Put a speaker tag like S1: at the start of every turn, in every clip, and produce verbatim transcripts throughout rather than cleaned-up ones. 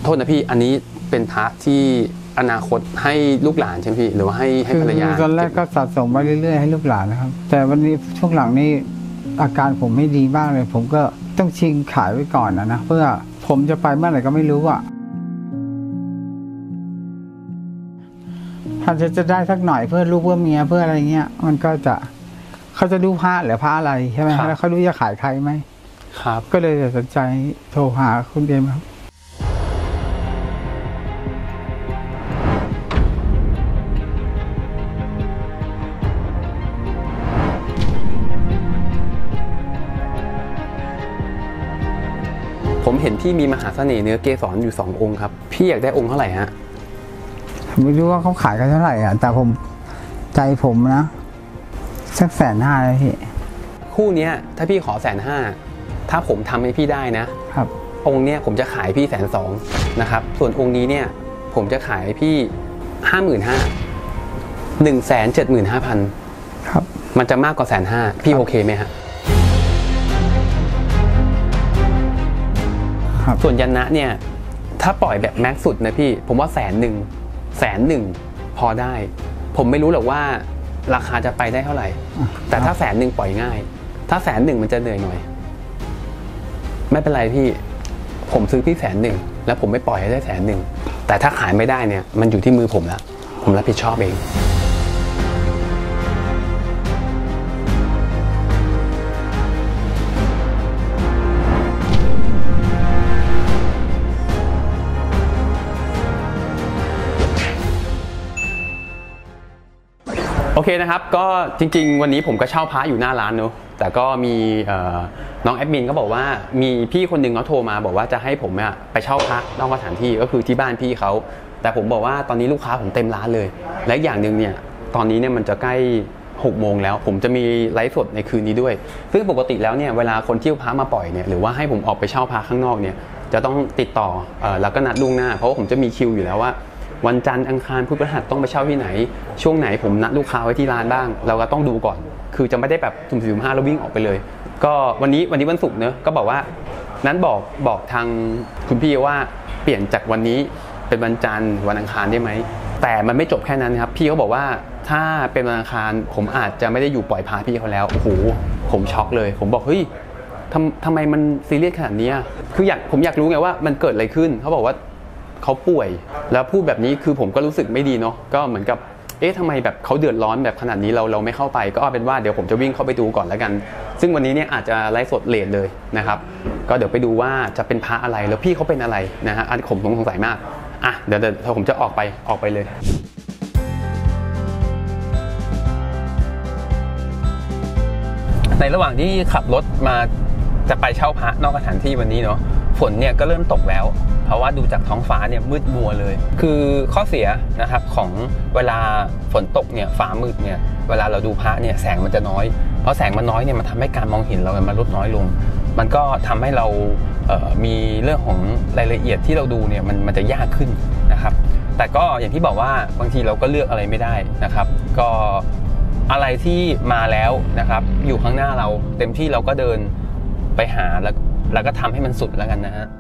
S1: โทษนะพี่อันนี้เป็นพระที่อนาคตให้ลูกหลานใช่ไหมพี่หรือว่าให้ให้ภรรยา
S2: ตอนแรกก็สะสมไปเรื่อยๆให้ลูกหลานนะครับแต่วันนี้ช่วงหลังนี้อาการผมไม่ดีมากเลยผมก็ต้องชิงขายไว้ก่อนนะนะเพื่อผมจะไปเมื่อไหร่ก็ไม่รู้อ่ะถ้าจะจะได้สักหน่อยเพื่อลูกเพื่อเมียเพื่ออะไรเงี้ยมันก็จะเขาจะดูพระหรือพระอะไรใช่ไหมแล้วเขารู้จะขายใครไหม
S1: ครับ
S2: ก็เลยตัดสินใจโทรหาคุณเดมครับ
S1: ผมเห็นพี่มีมหาเสน่ห์เนื้อเกสรอยู่สององค์ครับพี่อยากได้องค์เท่าไหร่ฮะ
S2: ไม่รู้ว่าเขาขายกันเท่าไหร่อ่ะแต่ผมใจผมนะสักแสนห้าเลยพี่
S1: คู่นี้ถ้าพี่ขอแสนห้าถ้าผมทำให้พี่ได้นะครับองค์เนี้ยผมจะขายพี่แสนสองนะครับส่วนองค์นี้เนี่ยผมจะขายพี่ห้าหมื่นห้าหนึ่งแสนเจ็ดหมื่นห้าพัน
S2: ครับ
S1: มันจะมากกว่าแสนห้าพี่โอเคไหมฮะส่วนยันนะเนี่ยถ้าปล่อยแบบแม็กซ์สุดนะพี่ผมว่าแสนหนึ่งแสนหนึ่งพอได้ผมไม่รู้หรอกว่าราคาจะไปได้เท่าไหร่แต่ถ้าแสนหนึ่งปล่อยง่ายถ้าแสนหนึ่งมันจะเหนื่อยหน่อยไม่เป็นไรพี่ผมซื้อพี่แสนหนึ่งแล้วผมไม่ปล่อยให้ได้แสนหนึ่งแต่ถ้าขายไม่ได้เนี่ยมันอยู่ที่มือผมแล้วผมรับผิดชอบเองโอเคนะครับก็จริงๆวันนี้ผมก็เช่าพระอยู่หน้าร้านเนอะแต่ก็มีน้องแอดมินก็บอกว่ามีพี่คนหนึ่งเขาโทรมาบอกว่าจะให้ผมเนี่ยไปเช่าพระนอกสถานที่ก็คือที่บ้านพี่เขาแต่ผมบอกว่าตอนนี้ลูกค้าผมเต็มร้านเลยและอย่างหนึ่งเนี่ยตอนนี้เนี่ยมันจะใกล้หกโมงแล้วผมจะมีไลฟ์สดในคืนนี้ด้วยซึ่งปกติแล้วเนี่ยเวลาคนที่เอาพระมาปล่อยเนี่ยหรือว่าให้ผมออกไปเช่าพระข้างนอกเนี่ยจะต้องติดต่อแล้วก็นัดล่วงหน้าเพราะว่าผมจะมีคิวอยู่แล้วว่าวันจันทร์อังคารพุธพฤหัสต้องไปเช่าที่ไหนช่วงไหนผมนัดลูกค้าไว้ที่ร้านบ้างเราก็ต้องดูก่อนคือจะไม่ได้แบบสุ่มสี่สุ่มห้าแล้ววิ่งออกไปเลยก็วันนี้วันนี้วันศุกร์เนอะก็บอกว่านั้นบอกบอกทางคุณพี่ว่าเปลี่ยนจากวันนี้เป็นวันจันทร์วันอังคารได้ไหมแต่มันไม่จบแค่นั้นครับพี่เขาบอกว่าถ้าเป็นวันอังคารผมอาจจะไม่ได้อยู่ปล่อยพาพี่เขาแล้วโอ้โหผมช็อกเลยผมบอกเฮ้ยทำทำไมมันซีเรียสขนาดนี้คืออยากผมอยากรู้ไงว่ามันเกิดอะไรขึ้นเขาบอกว่าเขาป่วยแล้วพูดแบบนี้คือผมก็รู้สึกไม่ดีเนาะก็เหมือนกับเอ๊ะทำไมแบบเขาเดือดร้อนแบบขนาดนี้เราเราไม่เข้าไปก็เอาเป็นว่าเดี๋ยวผมจะวิ่งเข้าไปดูก่อนแล้วกันซึ่งวันนี้เนี่ยอาจจะไลฟ์สดเลทเลยนะครับก็เดี๋ยวไปดูว่าจะเป็นพระอะไรแล้วพี่เขาเป็นอะไรนะฮะอันผมสงสัยมากอ่ะเดี๋ยวเดี๋ยวผมจะออกไปออกไปเลยในระหว่างที่ขับรถมาจะไปเช่าพระนอกสถานที่วันนี้เนาะฝนเนี่ยก็เริ่มตกแล้วเพราะว่าดูจากท้องฟ้าเนี่ยมืดมัวเลยคือข้อเสียนะครับของเวลาฝนตกเนี่ยฟ้ามืดเนี่ยเวลาเราดูพระเนี่ยแสงมันจะน้อยเพราะแสงมันน้อยเนี่ยมันทำให้การมองเห็นเรามันลดน้อยลงมันก็ทำให้เราเอ่อมีเรื่องของรายละเอียดที่เราดูเนี่ยมันมันจะยากขึ้นนะครับแต่ก็อย่างที่บอกว่าบางทีเราก็เลือกอะไรไม่ได้นะครับก็อะไรที่มาแล้วนะครับอยู่ข้างหน้าเราเต็มที่เราก็เดินไปหาแล้วแล้วก็ทำให้มันสุดแล้วกันนะฮะ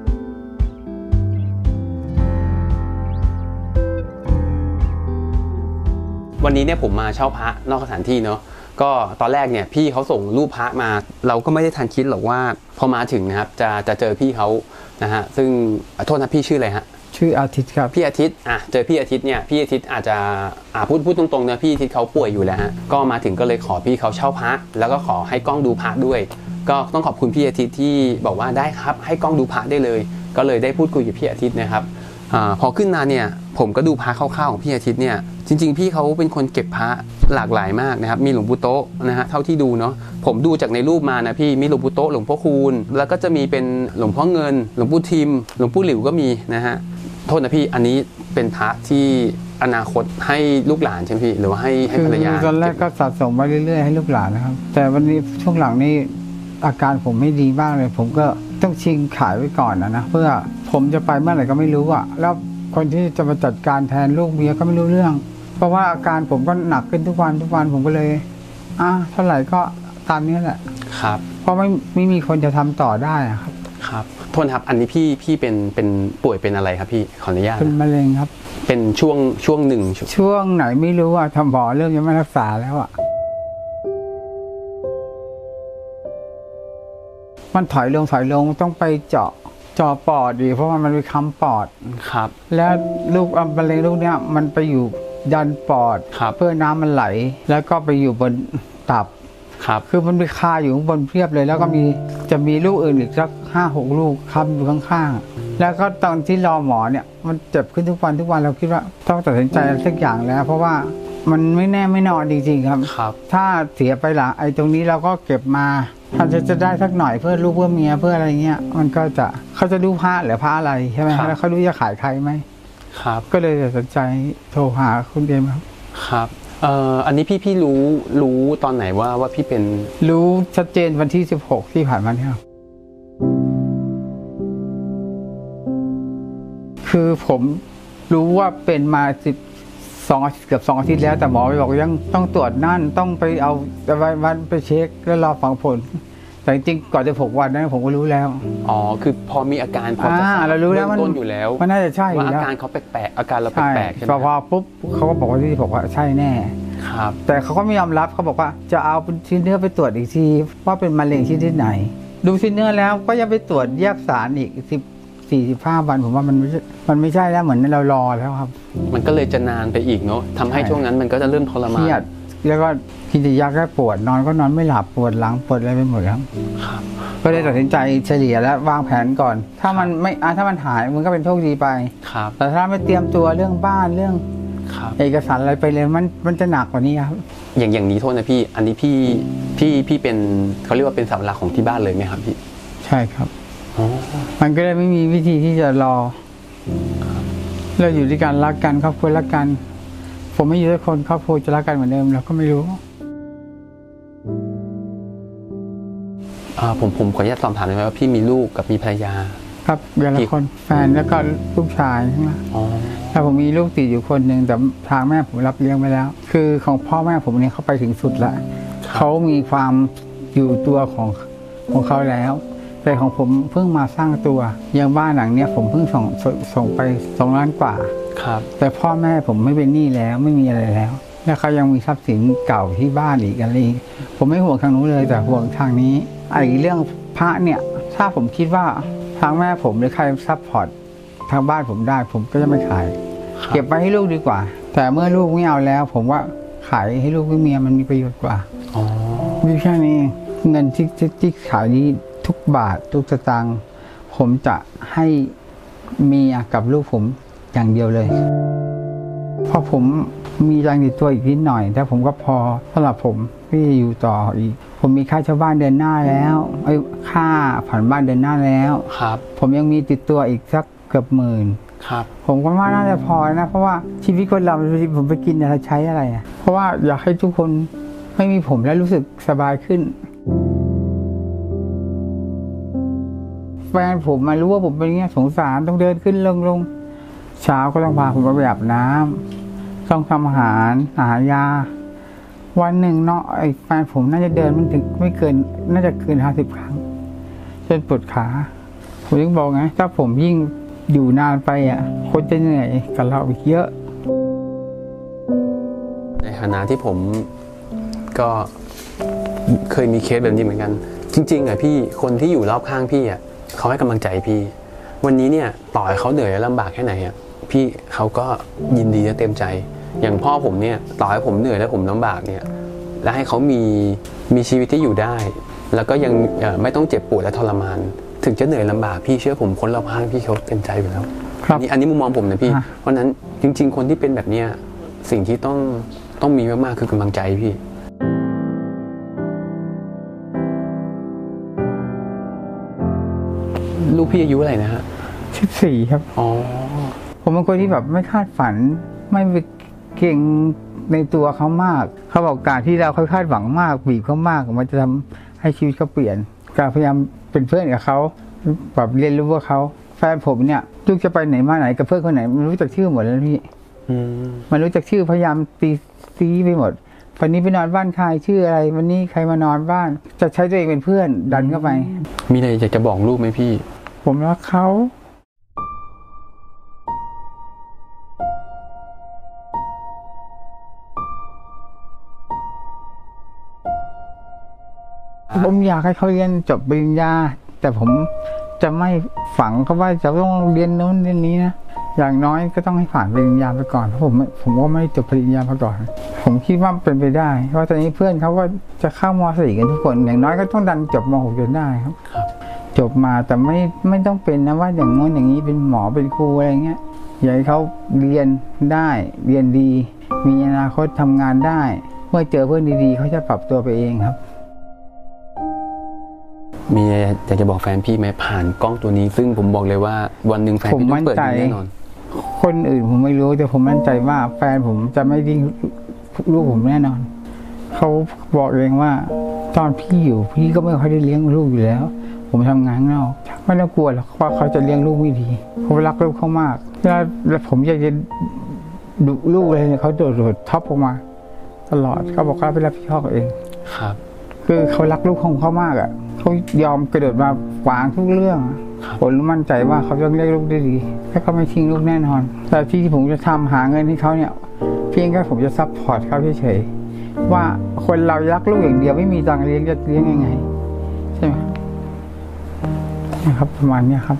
S1: วันนี้เนี่ยผมมาเช่าพระนอกสถานที่เนาะก็ตอนแรกเนี่ยพี่เขาส่งรูปพระมาเราก็ไม่ได้ทันคิดหรอกว่าพอมาถึงนะครับจะจะเจอพี่เขานะฮะซึ่งโทษนะพี่ชื่ออะไรฮะ
S2: ชื่ออาทิตย์ครับ
S1: พี่อาทิตย์อ่ะเจอพี่อาทิตย์เนี่ยพี่อาทิตย์อาจจะอ่าพูดพูดตรงๆนะพี่อาทิตย์เขาป่วยอยู่แล้วฮะก็มาถึงก็เลยขอพี่เขาเช่าพระแล้วก็ขอให้กล้องดูพระด้วยก็ต้องขอบคุณพี่อาทิตย์ที่บอกว่าได้ครับให้กล้องดูพระได้เลยก็เลยได้พูดคุยกับพี่อาทิตย์นะครับอ่าพอขึ้นมาเนี่ยผมก็ดูพระคร่าวๆของพี่อาทิตย์เนี่ยจริงๆพี่เขาเป็นคนเก็บพระหลากหลายมากนะครับมีหลวงปู่โต๊ะนะฮะเท่าที่ดูเนาะผมดูจากในรูปมานะพี่มีหลวงปู่โต๊ะหลวงพ่อคูณแล้วก็จะมีเป็นหลวงพ่อเงินหลวงปู่ทิมหลวงปู่หลิวก็มีนะฮะโทษนะพี่อันนี้เป็นพระที่อนาคตให้ลูกหลานใช่ไหมพี่หรือว่าให้ให้ภรรยา
S2: ตอนแรกก็สะสมไปเรื่อยๆให้ลูกหลานนะครับแต่วันนี้ช่วงหลังนี้อาการผมไม่ดีมากเลยผมก็ต้องชิงขายไว้ก่อนนะนะเพื่อผมจะไปเมื่อไหร่ก็ไม่รู้อ่ะแล้วคนที่จะมาจัดการแทนลูกเมียก็ไม่รู้เรื่องเพราะว่าอาการผมก็หนักขึ้นทุกวันทุกวันผมก็เลยอ่ะเท่าไหร่ก็ตามนี้แหละ
S1: ครับ
S2: เพราะไม่ไม่มีคนจะทำต่อได้ครับ
S1: ครับโทษครับอันนี้พี่พี่เป็นเป็นป่วยเป็นอะไรครับพี่ขออนุญาต
S2: เป็นมะเร็งครับ
S1: เป็นช่วงช่วงหนึ่ง
S2: ช่วงไหนไม่รู้อ่ะทำหมอเรื่องยังไม่รักษาแล้วอ่ะมันถอยลงถอยลงต้องไปเจาะเจาะปอดดีเพราะว่ามันไปค้ำปอด
S1: ครับ
S2: แล้วลูกมะเร็งลูกเนี้ยมันไปอยู่ดันปอดเพื่อน้ำมันไหลแล้วก็ไปอยู่บนตับ
S1: ครับ
S2: คือมันไปคาอยู่ข้างบนเพียบเลยแล้วก็มีจะมีลูกอื่นอีกสักห้าหกลูกค้ำอยู่ข้างๆแล้วก็ตอนที่รอหมอเนี่ยมันเจ็บขึ้นทุกวันทุกวันเราคิดว่าต้องตัดสินใจสักอย่างแล้วเพราะว่ามันไม่แน่ไม่นอนจริงๆครับ
S1: ครับ
S2: ถ้าเสียไปละไอ้ตรงนี้เราก็เก็บมาถ้าจะจะได้สักหน่อยเพื่อลูกเพื่อเมียเพื่ออะไรเงี้ยมันก็จะเขาจะดูผ้าหรือผ้าอะไรใช่ไหมแล้วเขารู้จะขายใครไหม
S1: ครับ
S2: ก็เลยตัดสินใจโทรหาคุณเดมครับ
S1: ครับเอ่ออันนี้พี่พี่รู้รู้ตอนไหนว่าว่าพี่เป็น
S2: รู้ชัดเจนวันที่สิบหกที่ผ่านมาเนี่ยคือผมรู้ว่าเป็นมาสิบสองเกือบสองอาทิตย์แล้วแต่หมอไปบอกยังต้องตรวจนั่นต้องไปเอาวันไปเช็คแล้วรอฟังผลแต่จริงๆก่อนจะหกวันนั้นผมก็รู้แล้ว
S1: อ๋อคือพอมีอาการพอจะ
S2: เรารู้แล้วมัน
S1: ต้นอยู่แล้ว
S2: มันน่าจะใช่
S1: ว่าอาการเขาแปลกๆอาการเราแปลกๆใช่ไหม
S2: พอปุ๊บเขาก็บอกว่าที่บอกว่าใช่แน่
S1: ครับ
S2: แต่เขาก็ไม่ยอมรับเขาบอกว่าจะเอาชิ้นเนื้อไปตรวจอีกทีว่าเป็นมะเร็งชนิดไหนดูชิ้นเนื้อแล้วก็ยังไปตรวจแยกสารอีกสิบสี่สิบห้าวันผมว่ามันมันไม่ใช่แล้วเหมือนเรารอแล้วครับ
S1: มันก็เลยจะนานไปอีกเนาะทำให้ช่วงนั้นมันก็จะเริ่มทรมาน
S2: เครียดแล้วก็กินยาแก้ปวดนอนก็นอนไม่หลับปวดหลังปวดอะไรไปหมดครับก็เลยตัดสินใจเฉลี่ยแล้ววางแผนก่อนถ้ามันไม่ถ้ามันหายมันก็เป็นโชคดีไปแต่ถ้าไม่เตรียมตัวเรื่องบ้านเรื่องเอกสารอะไรไปเลยมันมันจะหนักกว่านี้ครับ
S1: อย่างอย่างนี้โทษนะพี่อันนี้พี่พี่พี่เป็นเขาเรียกว่าเป็นเสาหลักของที่บ้านเลยไหมครับพี่
S2: ใช่ครับมันก็เลยไม่มีวิธีที่จะรอเราอยู่ด้วยกันรักกันครอบครัวรักกันผมไม่อยู่ด้วยคนครอบครัวจะรักกันเหมือนเดิมเราก็ไม่รู้
S1: อ่าผมผมขออนุญาตสอบถามได้ไหมว่าพี่มีลูกกับมีภรรยา
S2: ครับเดือนละคนแฟนแล้วก็ลูกชายใช่ไหมอ๋อแต่ผมมีลูกติดอยู่คนหนึ่งแต่ทางแม่ผมรับเลี้ยงไปแล้วคือของพ่อแม่ผมเนี่ยเขาไปถึงสุดละเขามีความอยู่ตัวของของเขาแล้วแต่ของผมเพิ่งมาสร้างตัวอย่างบ้านหลังเนี้ยผมเพิ่งส่งส่งไปสองล้านกว่า
S1: ครับ
S2: แต่พ่อแม่ผมไม่เป็นหนี้แล้วไม่มีอะไรแล้วแล้วเขายังมีทรัพย์สินเก่าที่บ้านอีกอะไรผมไม่ห่วงทางนู้นเลยแต่ห่วงทางนี้ไอ้เรื่องพระเนี่ยถ้าผมคิดว่าทางแม่ผมหรือใครซัพพอร์ตทางบ้านผมได้ผมก็จะไม่ขายเก็บไว้ให้ลูกดีกว่าแต่เมื่อลูกไม่เอาแล้วผมว่าขายให้ลูกให้เมียมันมีประโยชน์กว่าอ๋อมีแค่นี้เงินที่ที่ขายนี้ทุกบาททุกสตางค์ผมจะให้เมียกับลูกผมอย่างเดียวเลยเพราะผมมีแรงในตัวอีกนิดหน่อยแต่ผมก็พอสำหรับผมที่อยู่ต่ออีกผมมีค่าเช่าบ้านเดือนหน้าแล้วไอ้ค่าผ่อนบ้านเดือนหน้าแล้ว
S1: ครับ
S2: ผมยังมีติดตัวอีกสักเกือบหมื่น
S1: ครับ
S2: ผมก็ว่าน่าจะพอนะเพราะว่าชีวิตคนเราผมไปกินอะไรใช้อะไรอ่ะเพราะว่าอยากให้ทุกคนไม่มีผมแล้วรู้สึกสบายขึ้นแฟนผมมารู้ว่าผมเป็นอย่างเงี้ยสงสารต้องเดินขึ้นลงลงเช้าก็ต้องพาผมไปอาบน้ำต้องทำอาหารหายาวันหนึ่งเนาะไอ้แฟนผมน่าจะเดินมันถึงไม่เกินน่าจะเกินห้าสิบครั้งจนปวดขาผมยังบอกไงถ้าผมยิ่งอยู่นานไปอ่ะคนจะเหนื่อยกับเราอีกเยอะ
S1: ในฐานะที่ผมก็เคยมีเคสแบบนี้เหมือนกันจริงๆอ่ะพี่คนที่อยู่รอบข้างพี่อ่ะเขาให้กำลังใจพี่วันนี้เนี่ยต่อให้เขาเหนื่อยและลำบากแค่ไหนอ่ะพี่เขาก็ยินดีและเต็มใจอย่างพ่อผมเนี่ยต่อให้ผมเหนื่อยและผมลำบากเนี่ยและให้เขามีมีชีวิตที่อยู่ได้แล้วก็ยังไม่ต้องเจ็บปวดและทรมานถึงจะเหนื่อยลำบากพี่เชื่อผมคนรอบข้างพี่เขาเต็มใจอยู่แล้วนี่อันนี้มุมมองผมนะพี่เพราะนั้นจริงๆคนที่เป็นแบบเนี้ยสิ่งที่ต้องต้องมีมากๆคือกำลังใจพี่ลูกพี่อายุอะไรนะฮะ
S2: สิบสี่ครับ
S1: อ๋อ
S2: ผมเป็นคนที่แบบไม่คาดฝันไม่ไปเก่งในตัวเขามากเขาบอกการที่เราเขาคาดหวังมากบีบเขามากมันจะทำให้ชีวิตเขาเปลี่ยนการพยายามเป็นเพื่อนกับเขาแบบเรียนรู้ว่าเขาแฟนผมเนี่ยลูกจะไปไหนมาไหนกับเพื่อนคนไหนมันรู้จักชื่อหมดแล้วพี่มันรู้จักชื่อพยายามตีซีไปหมดวันนี้ไปนอนบ้านใครชื่ออะไรวันนี้ใครมานอนบ้านจะใช้ตัวเองเป็นเพื่อนดันเข้าไป
S1: มีอะไรอยากจะบอกลูกไหมพี่
S2: ผผมรักเขาผมอยากให้เขาเรียนจบปริญญาแต่ผมจะไม่ฝังเขาว่าจะต้องเรียนโน้นเรียนนี้นะอย่างน้อยก็ต้องให้ผ่านปริญญาไปก่อนเพราะผมผมก็ไม่จบปริญญามาก่อนผมคิดว่าเป็นไปได้เพราะตอนนี้เพื่อนเขาก็จะเข้าม.สี่ กันทุกคนอย่างน้อยก็ต้องดันจบม.หก จนได้ครับจบมาแต่ไม่ไม่ต้องเป็นนะว่าอย่างโน้นอย่างนี้เป็นหมอเป็นครูอะไรเงี้ยอยากให้เขาเรียนได้เรียนดีมีอนาคตทำงานได้เมื่อเจอเพื่อนดีๆเขาจะปรับตัวไปเองครับ
S1: มีอยากจะบอกแฟนพี่ไหมผ่านกล้องตัวนี้ซึ่งผมบอกเลยว่าวันหนึ่งแฟนพี่ต้องเปิดดูแน่นอน
S2: คนอื่นผมไม่รู้แต่ผมมั่นใจว่าแฟนผมจะไม่ดิ้งลูกผมแน่นอนเขาบอกเองว่าตอนพี่อยู่พี่ก็ไม่ค่อยได้เลี้ยงลูกอยู่แล้วผมทำงานข้างนอกไม่ต้องกลัวหรอกว่าเขาจะเลี้ยงลูกไม่ดีผมรักลูกเขามากแล้วแล้วผมอยากจะดุลูกอะไรเนี่ยเขาโดดโดดท็อปออกมาตลอดเขาบอกว่าไปรับผิดชอบเอง
S1: ครับ
S2: คือเขารักลูกของเขามากอ่ะเขายอมกระโดดมาขวางทุกเรื่องผมมั่นใจว่าเขาจะเลี้ยงลูกได้ดีและเขาไม่ทิ้งลูกแน่นอนแต่ที่ผมจะทำหาเงินให้เขาเนี่ยเพียงแค่ผมจะซัพพอร์ตเขาเฉยๆว่าคนเรารักลูกอย่างเดียวไม่มีตังค์เลี้ยงจะเลี้ยงยังไงใช่ไหมนะครับประมาณนี้ครับ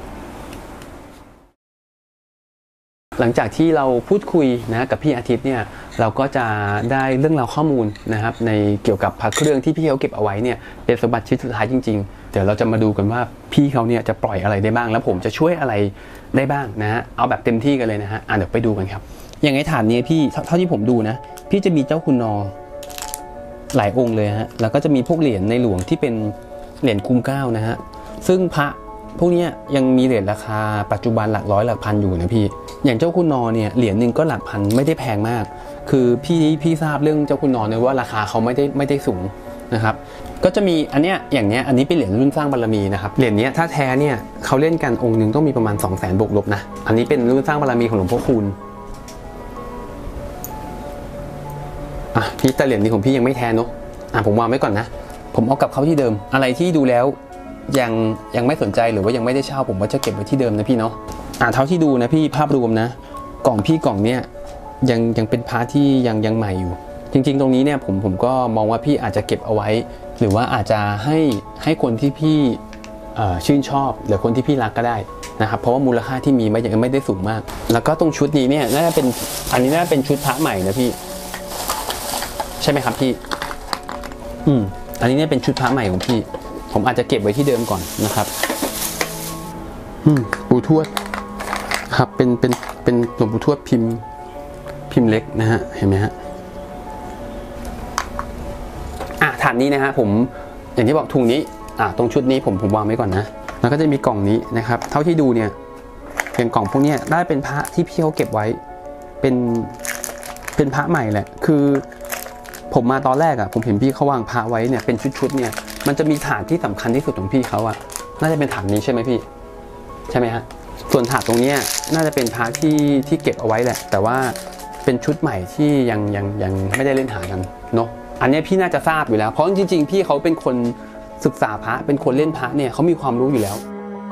S1: หลังจากที่เราพูดคุยนะกับพี่อาทิตย์เนี่ยเราก็จะได้เรื่องราวข้อมูลนะครับในเกี่ยวกับพระเครื่องที่พี่เขาเก็บเอาไว้เนี่ยเป็นสมบัติชิ้นสุดท้ายจริงๆเดี๋ยวเราจะมาดูกันว่าพี่เขาเนี่ยจะปล่อยอะไรได้บ้างแล้วผมจะช่วยอะไรได้บ้างนะฮะเอาแบบเต็มที่กันเลยนะฮะอ่ะเดี๋ยวไปดูกันครับอย่างไอ้ฐานนี้พี่เท่าที่ผมดูนะพี่จะมีเจ้าคุณนอหลายองค์เลยฮะแล้วก็จะมีพวกเหรียญในหลวงที่เป็นเหรียญคุ้มเกล้านะฮะซึ่งพระพวกนี้ยังมีเหรียญราคาปัจจุบันหลักร้อยหลักพันอยู่นะพี่อย่างเจ้าคุณนอเนี่ยเหรียญหนึ่งก็หลักพันไม่ได้แพงมากคือพี่พี่ทราบเรื่องเจ้าคุณนอเนี่ยว่าราคาเขาไม่ได้ไม่ได้สูงนะครับก็จะมีอันเนี้ยอย่างเนี้ยอันนี้เป็นเหรียญรุ่นสร้างบารมีนะครับเหรียญนี้ถ้าแท้เนี่ยเขาเล่นกันองค์หนึ่งต้องมีประมาณ สองแสน บวกลบนะอันนี้เป็นรุ่นสร้างบารมีของหลวงพ่อคูณอ่ะพี่แต่เหรียญนี้ของพี่ยังไม่แท้เนาะอ่ะผมวางไว้ก่อนนะผมเอากลับเข้าที่เดิมอะไรที่ดูแล้วยังยังไม่สนใจหรือว่ายังไม่ได้เช่าผมก็จะเก็บไว้ที่เดิมนะพี่เนาะอ่าเท่าที่ดูนะพี่ภาพรวมนะกล่องพี่กล่องเนี้ยยังยังเป็นพาร์ทที่ยังยังใหม่อยู่จริงๆตรงนี้เนี่ยผมผมก็มองว่าพี่อาจจะเก็บเอาไว้หรือว่าอาจจะให้ให้คนที่พี่ชื่นชอบหรือคนที่พี่รักก็ได้นะครับเพราะว่ามูลค่าที่มีไม่ยังไม่ได้สูงมากแล้วก็ตรงชุดนี้เนี่ยน่าจะเป็นอันนี้น่าจะเป็นชุดพระใหม่นะพี่ใช่ไหมครับพี่อืมอันนี้เนี่ยเป็นชุดพระใหม่ของพี่ผมอาจจะเก็บไว้ที่เดิมก่อนนะครับอืมปู่ทวดครับเป็นเป็นเป็นหลวงปู่ทวดพิมพ์พิมพ์เล็กนะฮะเห็นไหมฮะอ่ะฐานนี้นะฮะผมอย่างที่บอกถุงนี้อ่ะตรงชุดนี้ผมผมวางไว้ก่อนนะแล้วก็จะมีกล่องนี้นะครับเท่าที่ดูเนี่ยเป็นกล่องพวกนี้ได้เป็นพระที่พี่เขาเก็บไว้เป็นเป็นพระใหม่แหละคือผมมาตอนแรกอ่ะผมเห็นพี่เขาวางพระไว้เนี่ยเป็นชุดๆเนี่ยมันจะมีฐานที่สำคัญที่สุดของพี่เขาอ่ะน่าจะเป็นฐานนี้ใช่ไหมพี่ใช่ไหมฮะส่วนถาดตรงนี้น่าจะเป็นพระที่ที่เก็บเอาไว้แหละแต่ว่าเป็นชุดใหม่ที่ยังยังยังไม่ได้เล่นหากันเนาะอันนี้พี่น่าจะทราบอยู่แล้วเพราะจริงๆพี่เขาเป็นคนศึกษาพระเป็นคนเล่นพระเนี่ยเขามีความรู้อยู่แล้ว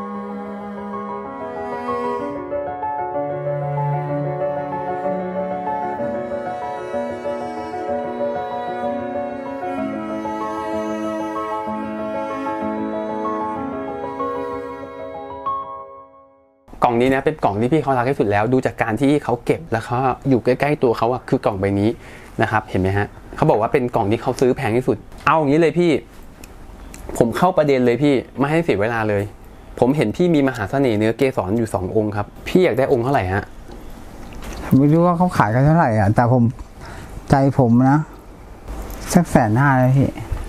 S1: กล่องนี้นะเป็นกล่องที่พี่เขารักที่สุดแล้วดูจากการที่เขาเก็บแล้วเขาอยู่ใกล้ๆตัวเขาอะคือกล่องใบนี้นะครับเห็นไหมฮะเขาบอกว่าเป็นกล่องที่เขาซื้อแพงที่สุดเอาอย่างนี้เลยพี่ผมเข้าประเด็นเลยพี่ไม่ให้เสียเวลาเลยผมเห็นพี่มีมหาเสน่ห์เนื้อเกสรอยู่สององค์ครับพี่อยากได้องค์เท่าไหร่ฮะ
S2: ไม่รู้ว่าเขาขายกันเท่าไหร่อ่ะแต่ผมใจผมนะสักแสนห้าเลยพี่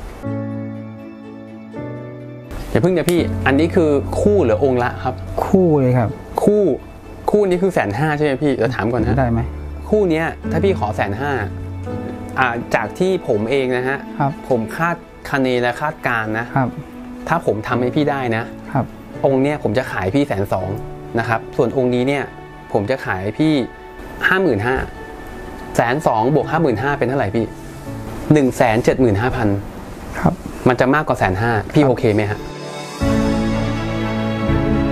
S1: อย่าเพิ่งนะพี่อันนี้คือคู่หรือองค์ละครับ
S2: คู่เลยครับ
S1: คู่คู่นี้คือแสนห้าใช่ไหมพี่เราถามก่อนนะ
S2: ได้ไหม
S1: คู่นี้ถ้าพี่ขอแสนห้าอ่าจากที่ผมเองนะฮะผมคาดคะเนและคาดการนะครับถ้าผมทำให้พี่ได้นะครับองค์เนี้ยผมจะขายพี่แสนสองนะครับส่วนองค์นี้เนี่ยผมจะขายพี่ห้าหมื่นห้าแสนสองบวกห้าหมื่นห้าเป็นเท่าไหร่พี่หนึ่งแสนเจ็ดหมื่นห้าพันครับมันจะมากกว่าแสนห้าพี่โอเคไหมฮะ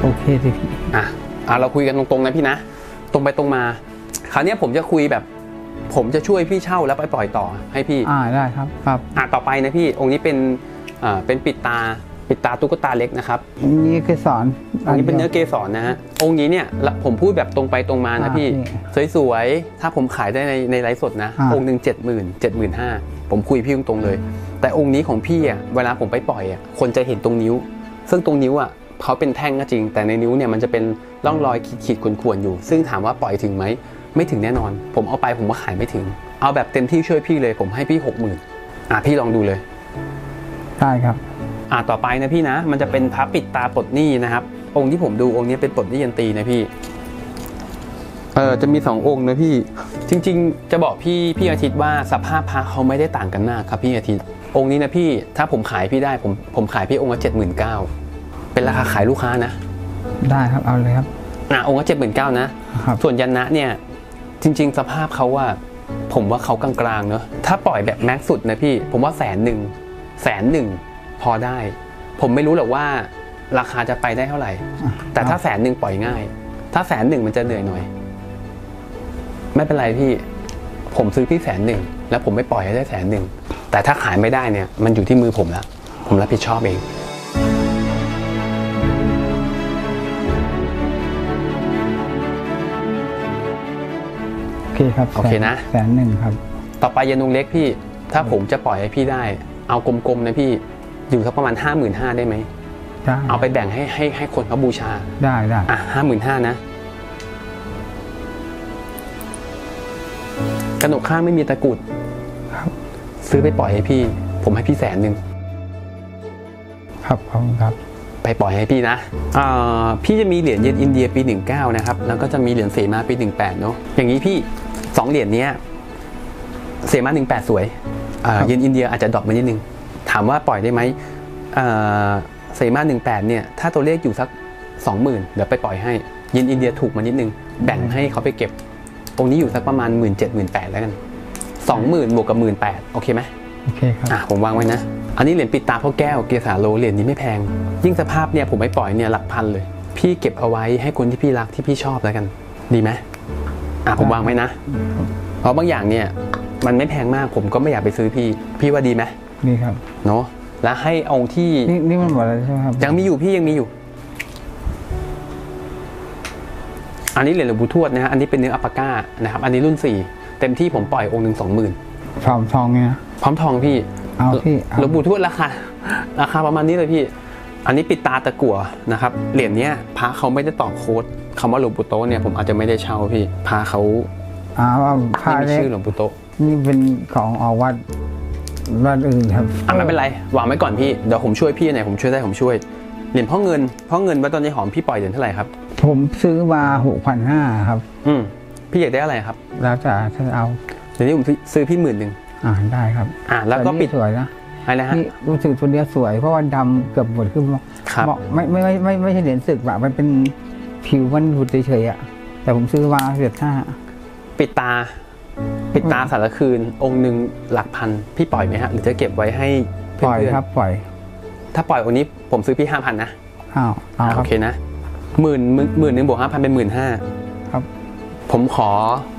S2: โอเคสิพี่
S1: อ่ะอ่ะเราคุยกันตรงๆนะพี่นะตรงไปตรงมาคราวนี้ผมจะคุยแบบผมจะช่วยพี่เช่าแล้วไปปล่อยต่อให้พี่
S2: อ่าได้ครับครับ
S1: อ่ะต่อไปนะพี่องค์นี้เป็นอ่าเป็นปิดตาปิดตาตุ๊กตาเล็กนะครับ
S2: นี่เกสร
S1: อันนี้เป็นเนื้อเกสรนะฮะองค์นี้เนี่ยผมพูดแบบตรงไปตรงมานะพี่สวยๆถ้าผมขายได้ในในไลฟ์สดนะองค์หนึ่งเจ็ดหมื่นเจ็ดหมื่นห้าผมคุยพี่ตรงๆเลยแต่องค์นี้ของพี่อ่ะเวลาผมไปปล่อยอ่ะคนจะเห็นตรงนิ้วซึ่งตรงนิ้วอ่ะเขาเป็นแท่งก็จริงแต่ในนิ้วเนี่ยมันจะเป็นร่องรอยขีดๆข่วนๆอยู่ซึ่งถามว่าปล่อยถึงไหมไม่ถึงแน่นอนผมเอาไปผมก็ขายไม่ถึงเอาแบบเต็มที่ช่วยพี่เลยผมให้พี่หกหมื่นอ่ะพี่ลองดูเลย
S2: ได้ครับ
S1: อ่ะต่อไปนะพี่นะมันจะเป็นพระปิดตาปลดหนี้นะครับองค์ที่ผมดูองค์นี้เป็นปลดหนี้ยันตีนะพี่เออจะมีสององค์นะพี่จริงๆจะบอกพี่พี่อาทิตย์ว่าสภาพพระเขาไม่ได้ต่างกันมากครับพี่อาทิตย์องค์นี้นะพี่ถ้าผมขายพี่ได้ผมผมขายพี่องค์ละเจ็ดหมื่นเก้าเป็นราคาขายลูกค้านะ
S2: ได้ครับเอาเลยครับ
S1: อ่ะองค์ละเจ็ดหมื่นเก้านะส่วนยันนะเนี่ยจริงๆสภาพเขาว่าผมว่าเขากลางๆเนอะถ้าปล่อยแบบแม็กซ์สุดนะพี่ผมว่าแสนหนึ่งแสนหนึ่งพอได้ผมไม่รู้หรอกว่าราคาจะไปได้เท่าไหร่แต่ถ้าแสนหนึ่งปล่อยง่ายถ้าแสนหนึ่งมันจะเหนื่อยหน่อยไม่เป็นไรพี่ผมซื้อพี่แสนหนึ่งแล้วผมไม่ปล่อยให้ได้แสนหนึ่งแต่ถ้าขายไม่ได้เนี่ยมันอยู่ที่มือผมแล้วผมรับผิดชอบเอง
S2: โอเคครับ
S1: โอเคนะ
S2: แสนหนึ่งครับ
S1: ต่อไปยันนุงเล็กพี่ถ้าผมจะปล่อยให้พี่ได้เอากลมๆนะพี่อยู่สักประมาณห้าหมื่นห้าได้ไหม
S2: ได้
S1: เอาไปแบ่งให้ให้ให้คนเขาบูชา
S2: ได้ได้
S1: อ่ะห้าหมื่นห้านะกระหนกข้างไม่มีตะกุด
S2: ครับ
S1: ซื้อไปปล่อยให้พี่ผมให้พี่แสนหนึ่ง
S2: ครับขอบคุณครับ
S1: ไปปล่อยให้พี่นะอ่าพี่จะมีเหรียญเยนอินเดียปีหนึ่งเก้านะครับแล้วก็จะมีเหรียญเสมาปีหนึ่งแปดเนาะอย่างนี้พี่สองเหรียญนี้เสมาหนึ่งแปดสวยอ่าเยนอินเดียอาจจะดรอปมานิดนึงถามว่าปล่อยได้ไหมเสมาหนึ่งแปดเนี่ยถ้าตัวเลขอยู่สักสองหมื่นเดี๋ยวไปปล่อยให้เยนอินเดียถูกมานิดนึงแบ่งให้เขาไปเก็บองค์นี้อยู่สักประมาณหมื่นเจ็ดหมื่นแปดแล้วกันสองหมื่นบวกกับหมื่นแปดโอเคไหม
S2: โอเคครับ
S1: อ่ะผมวางไว้นะอันนี้เหรียญปิดตาพ่อแก้วเกษาโลเหรียญนี้ไม่แพงยิ่งสภาพเนี่ยผมไม่ปล่อยเนี่ยหลักพันเลยพี่เก็บเอาไว้ให้คนที่พี่รักที่พี่ชอบแล้วกันดีไหมอ่ะผมวางไว้นะเพราะบางอย่างเนี่ยมันไม่แพงมากผมก็ไม่อยากไปซื้อพี่พี่ว่าดีไหม
S2: ดีครับ
S1: เนาะแล้วให้องค์ที่
S2: นี่นี่มันหมดแล้วใช่ไหมครับ
S1: ยังมีอยู่พี่ยังมีอยู่อันนี้เหรียญหลวงปู่ทวดนะฮะอันนี้เป็นเนื้ออัปปาก้านะครับอันนี้รุ่นสี่เต็มที่ผมปล่อยองค์หนึ่งสองหมื่น
S2: พร้อมทองเนี่ย
S1: พร้อมทองพี่
S2: เอาพี่
S1: หลวงปู่ทวดราคาราคาประมาณนี้เลยพี่อันนี้ปิดตาตะกั่วนะครับเหรียญนี้พระเขาไม่ได้ต่อโค้ดคำว่าหลวงปู่โตเนี่ยผมอาจจะไม่ได้เช่าพี่พระเขา
S2: อ้าวพระ
S1: ชื่อหลวงปู่โต
S2: นี่เป็นของออกวัดวัดอื่นครับ
S1: อ่ะไม่เป็นไรวางไว้ก่อนพี่เดี๋ยวผมช่วยพี่ไหนผมช่วยได้ผมช่วยเหรียญพ่อเงินพ่อเงินวัดตอนนี้หอมพี่ปล่อยเหรียญเท่าไหร่ครับ
S2: ผมซื้อมาหกพันห้าครับ
S1: อืมพี่อยากได้อะไรครับ
S2: แล้วจะถ้าเอา
S1: เดี๋ยวนี้ผมซื้อพี่หมื่นหนึ่ง
S2: อ่าได้ครับ
S1: อ่าแล้วก็ปิด
S2: สวยนะ
S1: อะไรนะฮะ
S2: นี่รู้สึกตัวเนี้ยสวยเพราะว่าดำเกือบหมดขึ้นมาไม่ไม่ไม่ไม่ไม่ใช่เหรียญสึกแบบมันเป็นผิวมันหลุดเฉยๆอ่ะแต่ผมซื้อมาเสียค่า
S1: ปิดตาปิดตาสารคืนองค์หนึ่งหลักพันพี่ปล่อยไหมฮะหรือจะเก็บไว้ให้
S2: เพื่อนปล่อยครับปล่อย
S1: ถ้าปล่อยองค์นี้ผมซื้อพี่ห้าพันนะ
S2: อ้าว
S1: โอเคนะหมื่นหมื่นหนึ่งบวกห้าพันเป็นหมื่นห้า
S2: ครับ
S1: ผมขอ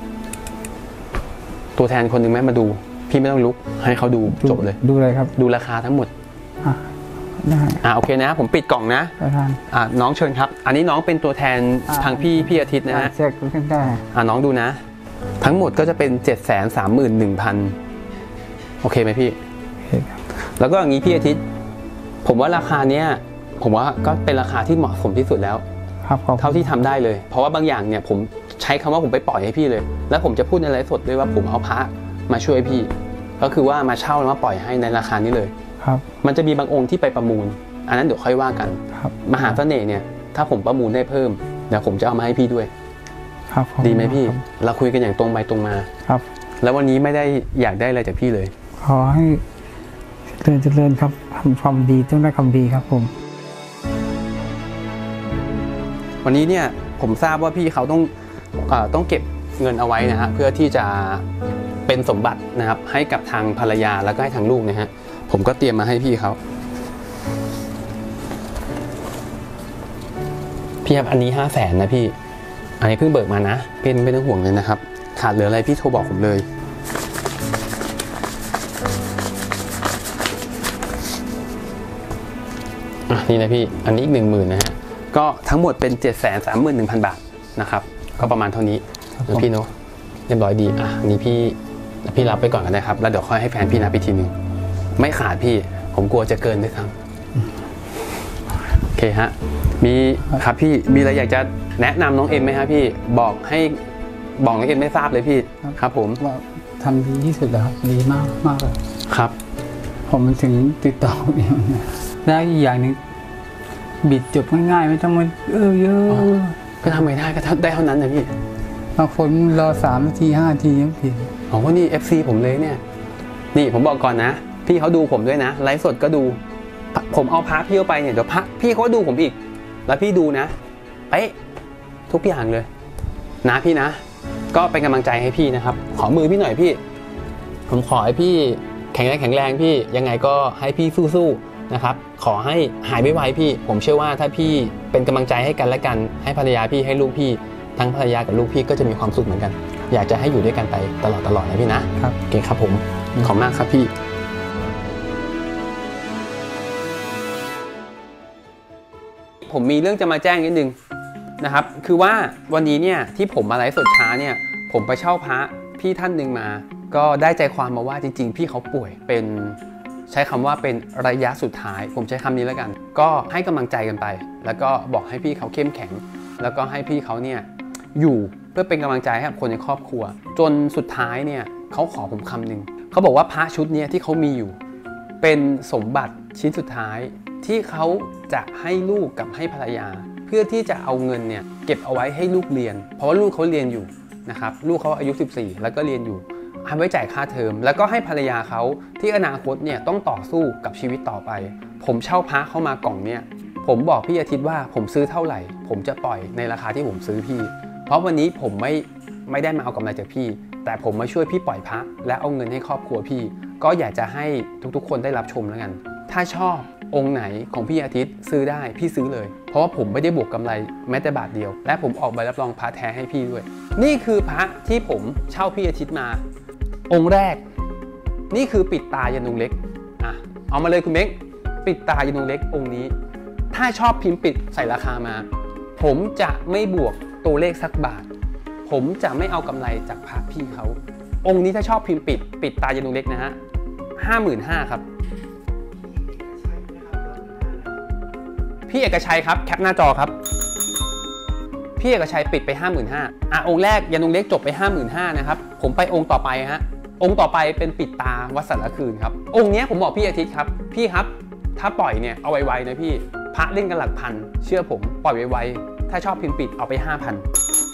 S1: ตัวแทนคนหนึ่งไหมมาดูพี่ไม่ต้องลุกให้เขาดูจบเลย
S2: ดูเลยครับ
S1: ดูราคาทั้งหมด
S2: อ่ะได้
S1: อ่าโอเคนะผมปิดกล่องนะอ่าน้องเชิญครับอันนี้น้องเป็นตัวแทนทางพี่พี่อาทิตย์นะฮะ
S2: เช็คได้
S1: อ่าน้องดูนะทั้งหมดก็จะเป็นเจ็ดแสนสามหมื่นหนึ่งพันโอเคไหมพี่แล้วก็อย่างนี้พี่อาทิตย์ผมว่าราคาเนี้ยผมว่าก็เป็นราคาที่เหมาะสมที่สุดแล้วเท่าที่ทำได้เลยเพราะว่าบางอย่างเนี่ยผมใช้คำว่าผมไปปล่อยให้พี่เลยแล้วผมจะพูดในไลฟ์สดด้วยว่าผมเอาพระมาช่วยพี่ก็คือว่ามาเช่าแล้วมาปล่อยให้ในราคานี้เลย
S2: ครับ
S1: มันจะมีบางองค์ที่ไปประมูลอันนั้นเดี๋ยวค่อยว่ากัน
S2: ครับ
S1: มหาเสน่ห์เนี่ยถ้าผมประมูลได้เพิ่มเดี๋ยวผมจะเอามาให้พี่ด้วย
S2: ครับ
S1: ดีไหมพี่เราคุยกันอย่างตรงไปตรงมา
S2: ครับ
S1: แล้ววันนี้ไม่ได้อยากได้อะไรจากพี่เลย
S2: ขอให้เจริญเจริญครับทำความดีต้องได้ความดีครับผม
S1: วันนี้เนี่ยผมทราบว่าพี่เขาต้องเอ่อต้องเก็บเงินเอาไว้นะฮะเพื่อที่จะเป็นสมบัตินะครับให้กับทางภรรยาแล้วก็ให้ทางลูกนะฮะผมก็เตรียมมาให้พี่เขาพี่ครับอันนี้ห้าแสนนะพี่อันนี้เพิ่งเบิกมานะพี่ไม่ต้องห่วงเลยนะครับขาดเหลืออะไรพี่โทรบอกผมเลยอ่ะนี่นะพี่อันนี้อีกหนึ่งหมื่นนะฮะก็ทั้งหมดเป็นเจ็ดแสนสามหมื่นหนึ่งพันบาทนะครับก็ประมาณเท่านี้แล้วพี่เนาะเรียบร้อยดีอ่ะอันนี้พี่พี่รับไปก่อนกันนะครับแล้วเดี๋ยวค่อยให้แฟนพี่นับอีกทีหนึ่งไม่ขาดพี่ผมกลัวจะเกินด้วยซ้ำโอเคฮะมีครับพี่มีอะไรอยากจะแนะนำน้องเอ็มไหมฮะพี่บอกให้บอกน้องเอ็มไม่ทราบเลยพี่ครับผม
S2: ว่าทำดีที่สุดแล้วครับดีมากมากเลย
S1: ครับ
S2: ผมมันถึงติดต่อเองแล้วอีกอย่างนึงบิดจบง่ายๆไม่ต้องมาเออเยอะ
S1: ก็ทำไม่ได้ก็ได้เท่านั้นนะพี่
S2: บางคนรอสามนาทีห้านาทียังผิด
S1: อ๋อว่านี่ เอฟ ซี ผมเลยเนี่ยนี่ผมบอกก่อนนะพี่เขาดูผมด้วยนะไลฟ์สดก็ดูผมเอาพระพี่เข้าไปเนี่ยเดี๋ยวพระพี่เขาดูผมอีกแล้วพี่ดูนะเป๊ะทุกอย่างเลยนะพี่นะก็เป็นกำลังใจให้พี่นะครับขอมือพี่หน่อยพี่ผมขอให้พี่แข็งแรงแข็งแรงพี่ยังไงก็ให้พี่สู้ๆนะครับขอให้หายไวๆพี่ผมเชื่อว่าถ้าพี่เป็นกำลังใจให้กันและกันให้ภรรยาพี่ให้ลูกพี่ทั้งภรรยากับลูกพี่ก็จะมีความสุขเหมือนกันอยากจะให้อยู่ด้วยกันไปตลอดตลอดนะพี่นะครับโอเคครับผมขอบมากครับพี่ผมมีเรื่องจะมาแจ้งนิดนึงนะครับคือว่าวันนี้เนี่ยที่ผมมาไลฟ์สดช้าเนี่ยผมไปเช่าพระพี่ท่านหนึ่งมาก็ได้ใจความมาว่าจริงๆพี่เขาป่วยเป็นใช้คำว่าเป็นระยะสุดท้ายผมใช้คำนี้แล้วกันก็ให้กำลังใจกันไปแล้วก็บอกให้พี่เขาเข้มแข็งแล้วก็ให้พี่เขาเนี่ยอยู่เพื่อเป็นกำลังใจให้กับคนในครอบครัวจนสุดท้ายเนี่ยเขาขอผมคำหนึ่งเขาบอกว่าพระชุดนี้ที่เขามีอยู่เป็นสมบัติชิ้นสุดท้ายที่เขาจะให้ลูกกับให้ภรรยาเพื่อที่จะเอาเงินเนี่ยเก็บเอาไว้ให้ลูกเรียนเพราะว่าลูกเขาเรียนอยู่นะครับลูกเขาอายุสิบสี่แล้วก็เรียนอยู่ให้ไว้จ่ายค่าเทอมแล้วก็ให้ภรรยาเขาที่อนาคตเนี่ยต้องต่อสู้กับชีวิตต่อไปผมเช่าพระเข้ามากล่องเนี่ยผมบอกพี่อาทิตย์ว่าผมซื้อเท่าไหร่ผมจะปล่อยในราคาที่ผมซื้อพี่เพราะวันนี้ผมไม่ไม่ได้มาเอากำไรจากพี่แต่ผมมาช่วยพี่ปล่อยพระและเอาเงินให้ครอบครัวพี่ก็อยากจะให้ทุกๆคนได้รับชมแล้วกันถ้าชอบองค์ไหนของพี่อาทิตย์ซื้อได้พี่ซื้อเลยเพราะว่าผมไม่ได้บวกกำไรแม้แต่บาทเดียวและผมออกใบรับรองพระแท้ให้พี่ด้วยนี่คือพระที่ผมเช่าพี่อาทิตย์มาองค์แรกนี่คือปิดตายานุงเล็กอ่ะเอามาเลยคุณเม้งปิดตายานุงเล็กองค์นี้ถ้าชอบพิมพ์ปิดใส่ราคามาผมจะไม่บวกตัวเลขสักบาทผมจะไม่เอากำไรจากพระพี่เขาองค์นี้ถ้าชอบพิมพ์ปิดปิดตายานุงเล็กนะฮะห้าหมื่นห้าครับพี่เอกชัยครับแคปหน้าจอครับพี่เอกชัยปิดไป ห้าหมื่นห้าพัน อ่ะองค์แรกยานุงเล็กจบไป ห้าหมื่นห้าพัน นะครับผมไปองค์ต่อไปฮะองค์ต่อไปเป็นปิดตาวัดสันละคืนครับองค์นี้ผมบอกพี่อาทิตย์ครับพี่ครับถ้าปล่อยเนี่ยเอาไวๆนะพี่พระเล่นกันหลักพันเชื่อผมปล่อยไวๆถ้าชอบพิมพ์ปิดเอาไป ห้าพัน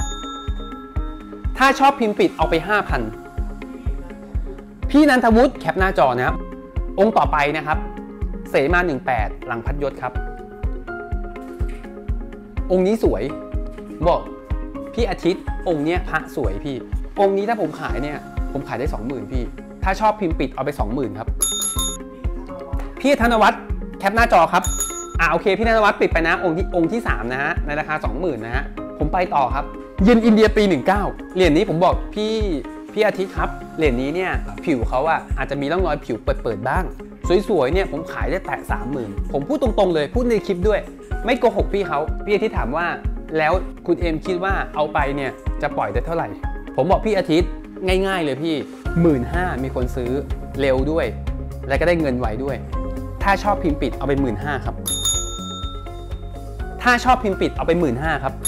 S1: ถ้าชอบพิมพ์ปิดเอาไป ห้าพัน พี่นันทวุฒิแคปหน้าจอนะครับองค์ต่อไปนะครับเสมาหนึ่งแปดหลังพัดยศครับองค์นี้สวยบอกพี่อาทิตย์องค์เนี้ยพระสวยพี่องค์นี้ถ้าผมขายเนี่ยผมขายได้ สองหมื่น พี่ถ้าชอบพิมพ์ปิดเอาไป สองหมื่น ครับพี่ธนวัฒน์แคปหน้าจอครับอ่าโอเคพี่ธนวัฒน์ปิดไปนะองค์ที่องค์ที่สามนะฮะในราคา สองหมื่น นะฮะผมไปต่อครับเยนอินเดียปีสิบเก้าเหรียญนี้ผมบอกพี่พี่อาทิตย์ครับเหรียญนี้เนี่ยผิวเขาอะอาจจะมีร่องรอยผิวเปิดๆบ้างสวยๆเนี่ยผมขายได้แตะ สามหมื่น ผมพูดตรงๆเลยพูดในคลิปด้วยไม่โกหกพี่เขาพี่อาทิตย์ถามว่าแล้วคุณเอ็มคิดว่าเอาไปเนี่ยจะปล่อยได้เท่าไหร่ผมบอกพี่อาทิตย์ง่ายๆเลยพี่ หนึ่งหมื่นห้าพัน มีคนซื้อเร็วด้วยและก็ได้เงินไวด้วยถ้าชอบพิมพ์ปิดเอาไป หนึ่งหมื่นห้าพัน ครับถ้าชอบพิมพ์ปิดเอาไป หนึ่งหมื่นห้าพัน ครับ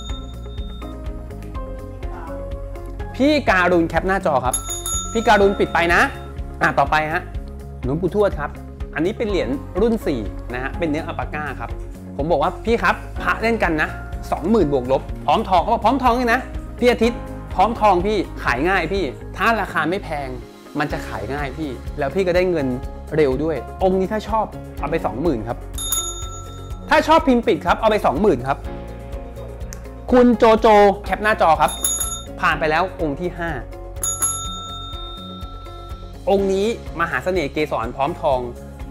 S1: พี่การุณแคปหน้าจอครับพี่การุณปิดไปนะอ่ะต่อไปฮะหลวงปู่ทวดครับอันนี้เป็นเหรียญรุ่นสี่นะฮะเป็นเนื้ออัลปาก้าครับผมบอกว่าพี่ครับพระเล่นกันนะ สองหมื่น บวกลบพร้อมทองเขาบอกพร้อมทองเลยนะพี่อาทิตย์พร้อมทองพี่ขายง่ายพี่ถ้าราคาไม่แพงมันจะขายง่ายพี่แล้วพี่ก็ได้เงินเร็วด้วยองค์นี้ถ้าชอบเอาไป สองหมื่น ครับถ้าชอบพิมพ์ปิดครับเอาไป สองหมื่น ครับคุณโจโจแคปหน้าจอครับผ่านไปแล้วองค์ที่ห้าองค์นี้มหาเสน่ห์เกสรพร้อมทอง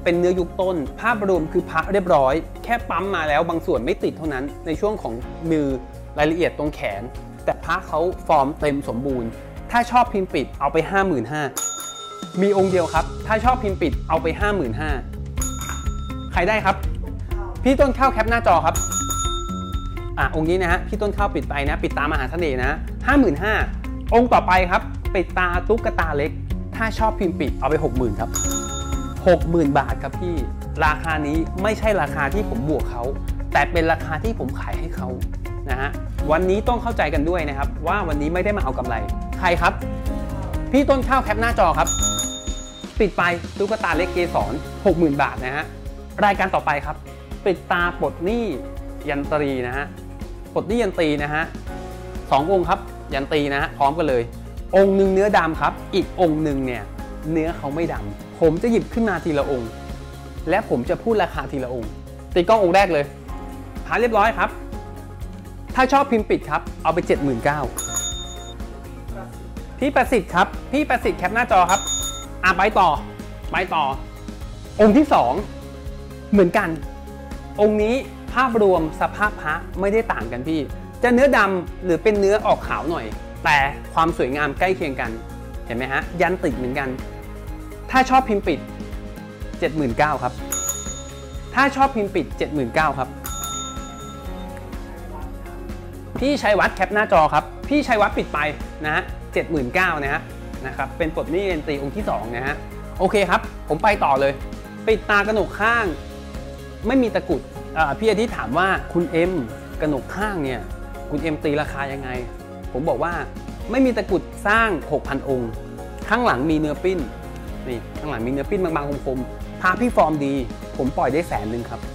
S1: เป็นเนื้อยุคต้นภาพรวมคือพระเรียบร้อยแค่ปั๊มมาแล้วบางส่วนไม่ติดเท่านั้นในช่วงของมือรายละเอียดตรงแขนแต่พระเขาฟอร์มเต็มสมบูรณ์ถ้าชอบพิมพ์ปิดเอาไป ห้าหมื่นห้าพัน มีองค์เดียวครับถ้าชอบพิมพ์ปิดเอาไป ห้าหมื่นห้าพัน ใครได้ครับพี่ต้นข้าวแคปหน้าจอครับอ่ะองค์นี้นะฮะพี่ต้นข้าวปิดไปนะปิดตามหาเสน่ห์นะ ห้าหมื่นห้าพัน องค์ต่อไปครับปิดตาตุ๊กตาเล็กถ้าชอบพิมพ์ปิดเอาไป หกหมื่น ครับ หกหมื่น บาทครับพี่ราคานี้ไม่ใช่ราคาที่ผมบวกเขาแต่เป็นราคาที่ผมขายให้เขานะฮะวันนี้ต้องเข้าใจกันด้วยนะครับว่าวันนี้ไม่ได้มาเอากำไรใครครับพี่ต้นข้าวแคปหน้าจอครับปิดไปตุ๊กตาเล็กเกสร หกหมื่น บาทนะฮะรายการต่อไปครับปิดตาปลดหนี้ยันตรีนะฮะปลดหนี้ยันตรีนะฮะสององค์ครับยันตรีนะฮะพร้อมกันเลยองค์หนึ่งเนื้อดำครับอีกองค์หนึ่งเนี่ยเนื้อเขาไม่ดำผมจะหยิบขึ้นมาทีละองค์และผมจะพูดราคาทีละองค์ตีกล้ององค์แรกเลยพาเรียบร้อยครับถ้าชอบพิมพ์ปิดครับเอาไป เจ็ดหมื่นเก้าพัน พี่ประสิทธิ์ครับพี่ประสิทธิ์แคปหน้าจอครับอ่ะไปต่อไปต่อองค์ที่สองเหมือนกันองค์นี้ภาพรวมสภาพพระไม่ได้ต่างกันพี่จะเนื้อดำหรือเป็นเนื้อออกขาวหน่อยแต่ความสวยงามใกล้เคียงกันเห็นไหมฮะยันติดเหมือนกันถ้าชอบพิมพ์ปิด เจ็ดหมื่นเก้าพัน ครับถ้าชอบพิมพ์ปิด เจ็ดหมื่นเก้าพัน ครับพี่ชัยวัฒน์แคปหน้าจอครับพี่ชัยวัฒน์ปิดไปนะฮะ เจ็ดหมื่นเก้าพัน นะฮะนะครับเป็นปลดหนี้เอ็นตีองค์ที่สองนะฮะโอเคครับผมไปต่อเลยปิดตากระหนกข้างไม่มีตะกุดพี่อาทิตย์ถามว่าคุณเอ็มกระหนกข้างเนี่ยคุณเอ็มตีราคายังไงผมบอกว่าไม่มีตะกุดสร้าง หกพัน องค์ข้างหลังมีเนื้อปิ้นนี่ข้างหลังมีเนื้อปิ้นบางๆคมๆพาพี่ฟอร์มดีผมปล่อยได้แสนหนึ่งครับ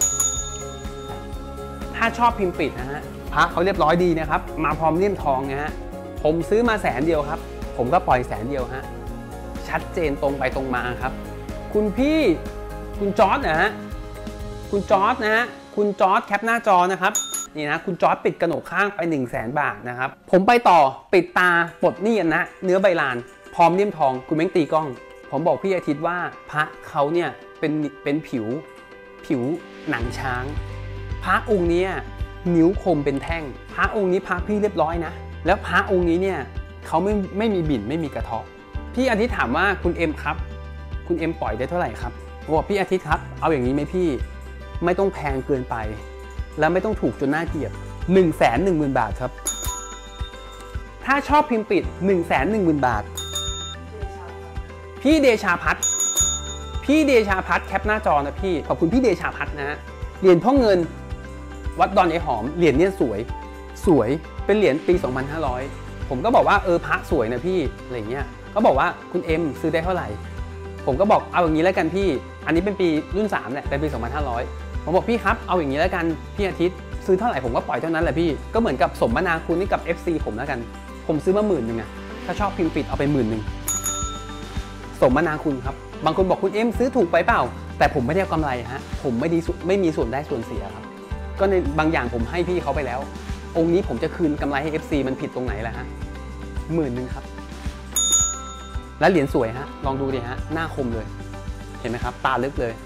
S1: ถ้าชอบพิมพ์ปิดนะฮะพระเขาเรียบร้อยดีนะครับมาพร้อมเลี่ยมทองนะฮะผมซื้อมาแสนเดียวครับผมก็ปล่อยแสนเดียวฮะชัดเจนตรงไปตรงมาครับคุณพี่คุณจอร์จนะฮะคุณจอร์จนะฮะคุณจอร์จแคปหน้าจอนะครับนี่นะคุณจอร์จปิดกระโหนกข้างไป หนึ่งแสน บาทนะครับผมไปต่อปิดตาปลดหนี้นะเนื้อใบลานพร้อมเลี่ยมทองคุณเม้งตีกล้องผมบอกพี่อาทิตย์ว่าพระเขาเนี่ยเป็นเป็นผิวผิวหนังช้างพระองค์นี้นิ้วคมเป็นแท่งพระองค์นี้พระพี่เรียบร้อยนะแล้วพระองค์นี้เนี่ยเขาไม่ไม่มีบิ่นไม่มีกระเทาะพี่อาทิตย์ถามว่าคุณเอ็มครับคุณเอ็มปล่อยได้เท่าไหร่ครับผมบอกพี่อาทิตย์ครับเอาอย่างนี้ไหมพี่ไม่ต้องแพงเกินไปแล้วไม่ต้องถูกจนน่าเกลียด หนึ่งแสนหนึ่งหมื่น บาทครับถ้าชอบพิมพ์ปิด หนึ่งแสนหนึ่งหมื่น บาทพี่เดชาพัฒน์พี่เดชาพัฒน์แคปหน้าจอนะพี่ขอบคุณพี่เดชาพัฒน์นะฮะเหรียญพ่อเงินวัดดอนไอหอมเหรียญเนี่ยสวยสวยเป็นเหรียญปีสองพันห้าร้อยผมก็บอกว่าเออพระสวยนะพี่อะไรเงี้ยก็บอกว่าคุณเอ็มซื้อได้เท่าไหร่ผมก็บอกเอาอย่างนี้แล้วกันพี่อันนี้เป็นปีรุ่นสามแหละเป็นปีสองพันห้าร้อยผมบอกพี่ครับเอาอย่างนี้แล้วกันพี่อาทิตย์ซื้อเท่าไหร่ผมก็ปล่อยเท่านั้นแหละพี่ก็เหมือนกับสมนาคุณนี่กับ เอฟ ซี ผมแล้วกันผมซื้อมาหมื่นหนึ่งอะถ้าชอบพิมพ์ปิดเอาไปหมื่นหนึ่งสมนาคุณครับบางคนบอกคุณเอ็มซื้อถูกไปเปล่าแต่ผมไม่ได้กำไรฮะผมไม่ดีไม่มีส่วนได้ส่วนเสียครับก็ในบางอย่างผมให้พี่เขาไปแล้วองค์นี้ผมจะคืนกำไรให้ เอฟ ซี มันผิดตรงไหนล่ะฮะหมื่นหนึ่งครับและเหรียญสวยฮะลองดูดิฮะหน้าคมเลยเห็นไหมครับตาลึกเลย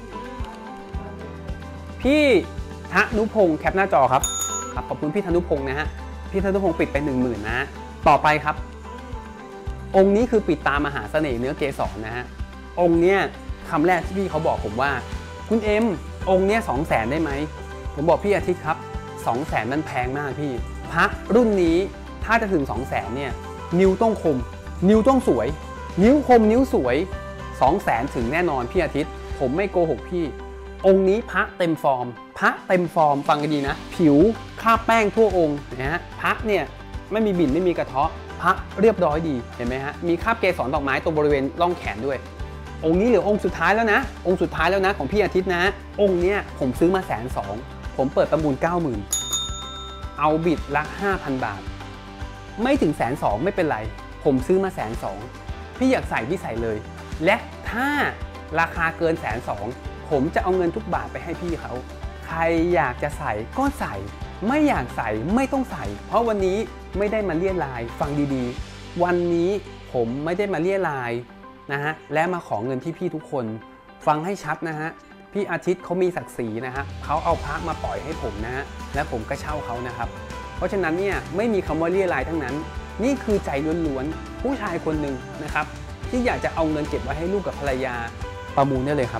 S1: พี่ธนุพงศ์แคปหน้าจอครับครับขอบคุณพี่ธนุพงศ์นะฮะพี่ธนุพงศ์ปิดไปหนึ่งหมื่นนะฮะต่อไปครับองค์นี้คือปิดตามหาเสน่ห์เนื้อเกสรนะฮะองค์เนี้ยคำแรกที่พี่เขาบอกผมว่าคุณเอ็มองค์เนี้ยสองแสนได้ไหมผมบอกพี่อาทิตย์ครับสองแสนมันแพงมากพี่พระรุ่นนี้ถ้าจะถึงสองแสนเนี่ยนิ้วต้องคมนิ้วต้องสวยนิ้วคมนิ้วสวยสองแสนถึงแน่นอนพี่อาทิตย์ผมไม่โกหกพี่องค์นี้พระเต็มฟอร์มพระเต็มฟอร์มฟังกันดีนะผิวคราบแป้งทั่วองค์นะฮะพระเนี่ยไม่มีบิ่นไม่มีกระเทาะพระเรียบร้อยดีเห็นไหมฮะมีคราบเกสรดอกไม้ตรงบริเวณร่องแขนด้วยองค์นี้เหลือองค์สุดท้ายแล้วนะองค์สุดท้ายแล้วนะของพี่อาทิตย์นะองค์เนี้ยผมซื้อมาแสนสองผมเปิดประมูล เก้าหมื่น เอาบิดละ ห้าพัน บาทไม่ถึงแสนสองไม่เป็นไรผมซื้อมาแสนสองพี่อยากใส่พี่ใส่เลยและถ้าราคาเกินแสนสองผมจะเอาเงินทุกบาทไปให้พี่เขาใครอยากจะใส่ก็ใส่ไม่อยากใส่ไม่ต้องใส่เพราะวันนี้ไม่ได้มาเลี่ยรายฟังดีๆวันนี้ผมไม่ได้มาเลี่ยรายนะฮะและมาขอเงินที่พี่ทุกคนฟังให้ชัดนะฮะพี่อาทิตย์เขามีศักดิ์ศรีนะฮะเขาเอาพระมาปล่อยให้ผมนะฮะและผมก็เช่าเขานะครับเพราะฉะนั้นเนี่ยไม่มีคำว่าเลี่ยรายทั้งนั้นนี่คือใจล้วนๆผู้ชายคนหนึ่งนะครับที่อยากจะเอาเงินเก็บไว้ให้ลูกกับภรรยาประมูลได้เลยครับ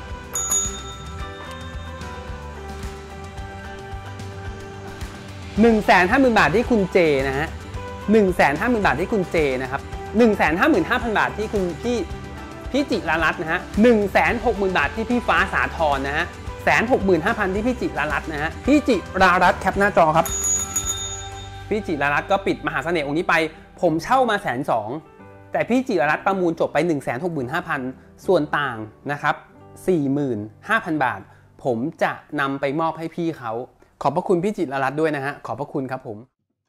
S1: หนึ่งแสนห้าหมื่นบาทที่คุณเจนะฮะหนึ่งแสนห้าหมื่นบาทที่คุณเจนะครับหนึ่งแสนห้าหมื่นห้าพันบาทที่คุณพี่พี่จิรารัตน์นะฮะหนึ่งแสนหกหมื่นบาทที่พี่ฟ้าสาธรนะฮะแสนหกหมื่นห้าพันที่พี่จิรารัตน์นะฮะพี่จิรารัตน์แคปหน้าจอครับพี่จิรารัตน์ก็ปิดมหาเสน่ห์องค์นี้ไปผมเช่ามาแสนสองแต่พี่จิรารัตน์ประมูลจบไป หนึ่งแสนหกหมื่นห้าพัน ส่วนต่างนะครับ สี่หมื่นห้าพัน บาทผมจะนำไปมอบให้พี่เขาขอบพระคุณพี่จิรารัตน์ด้วยนะฮะขอบพระคุณครับผม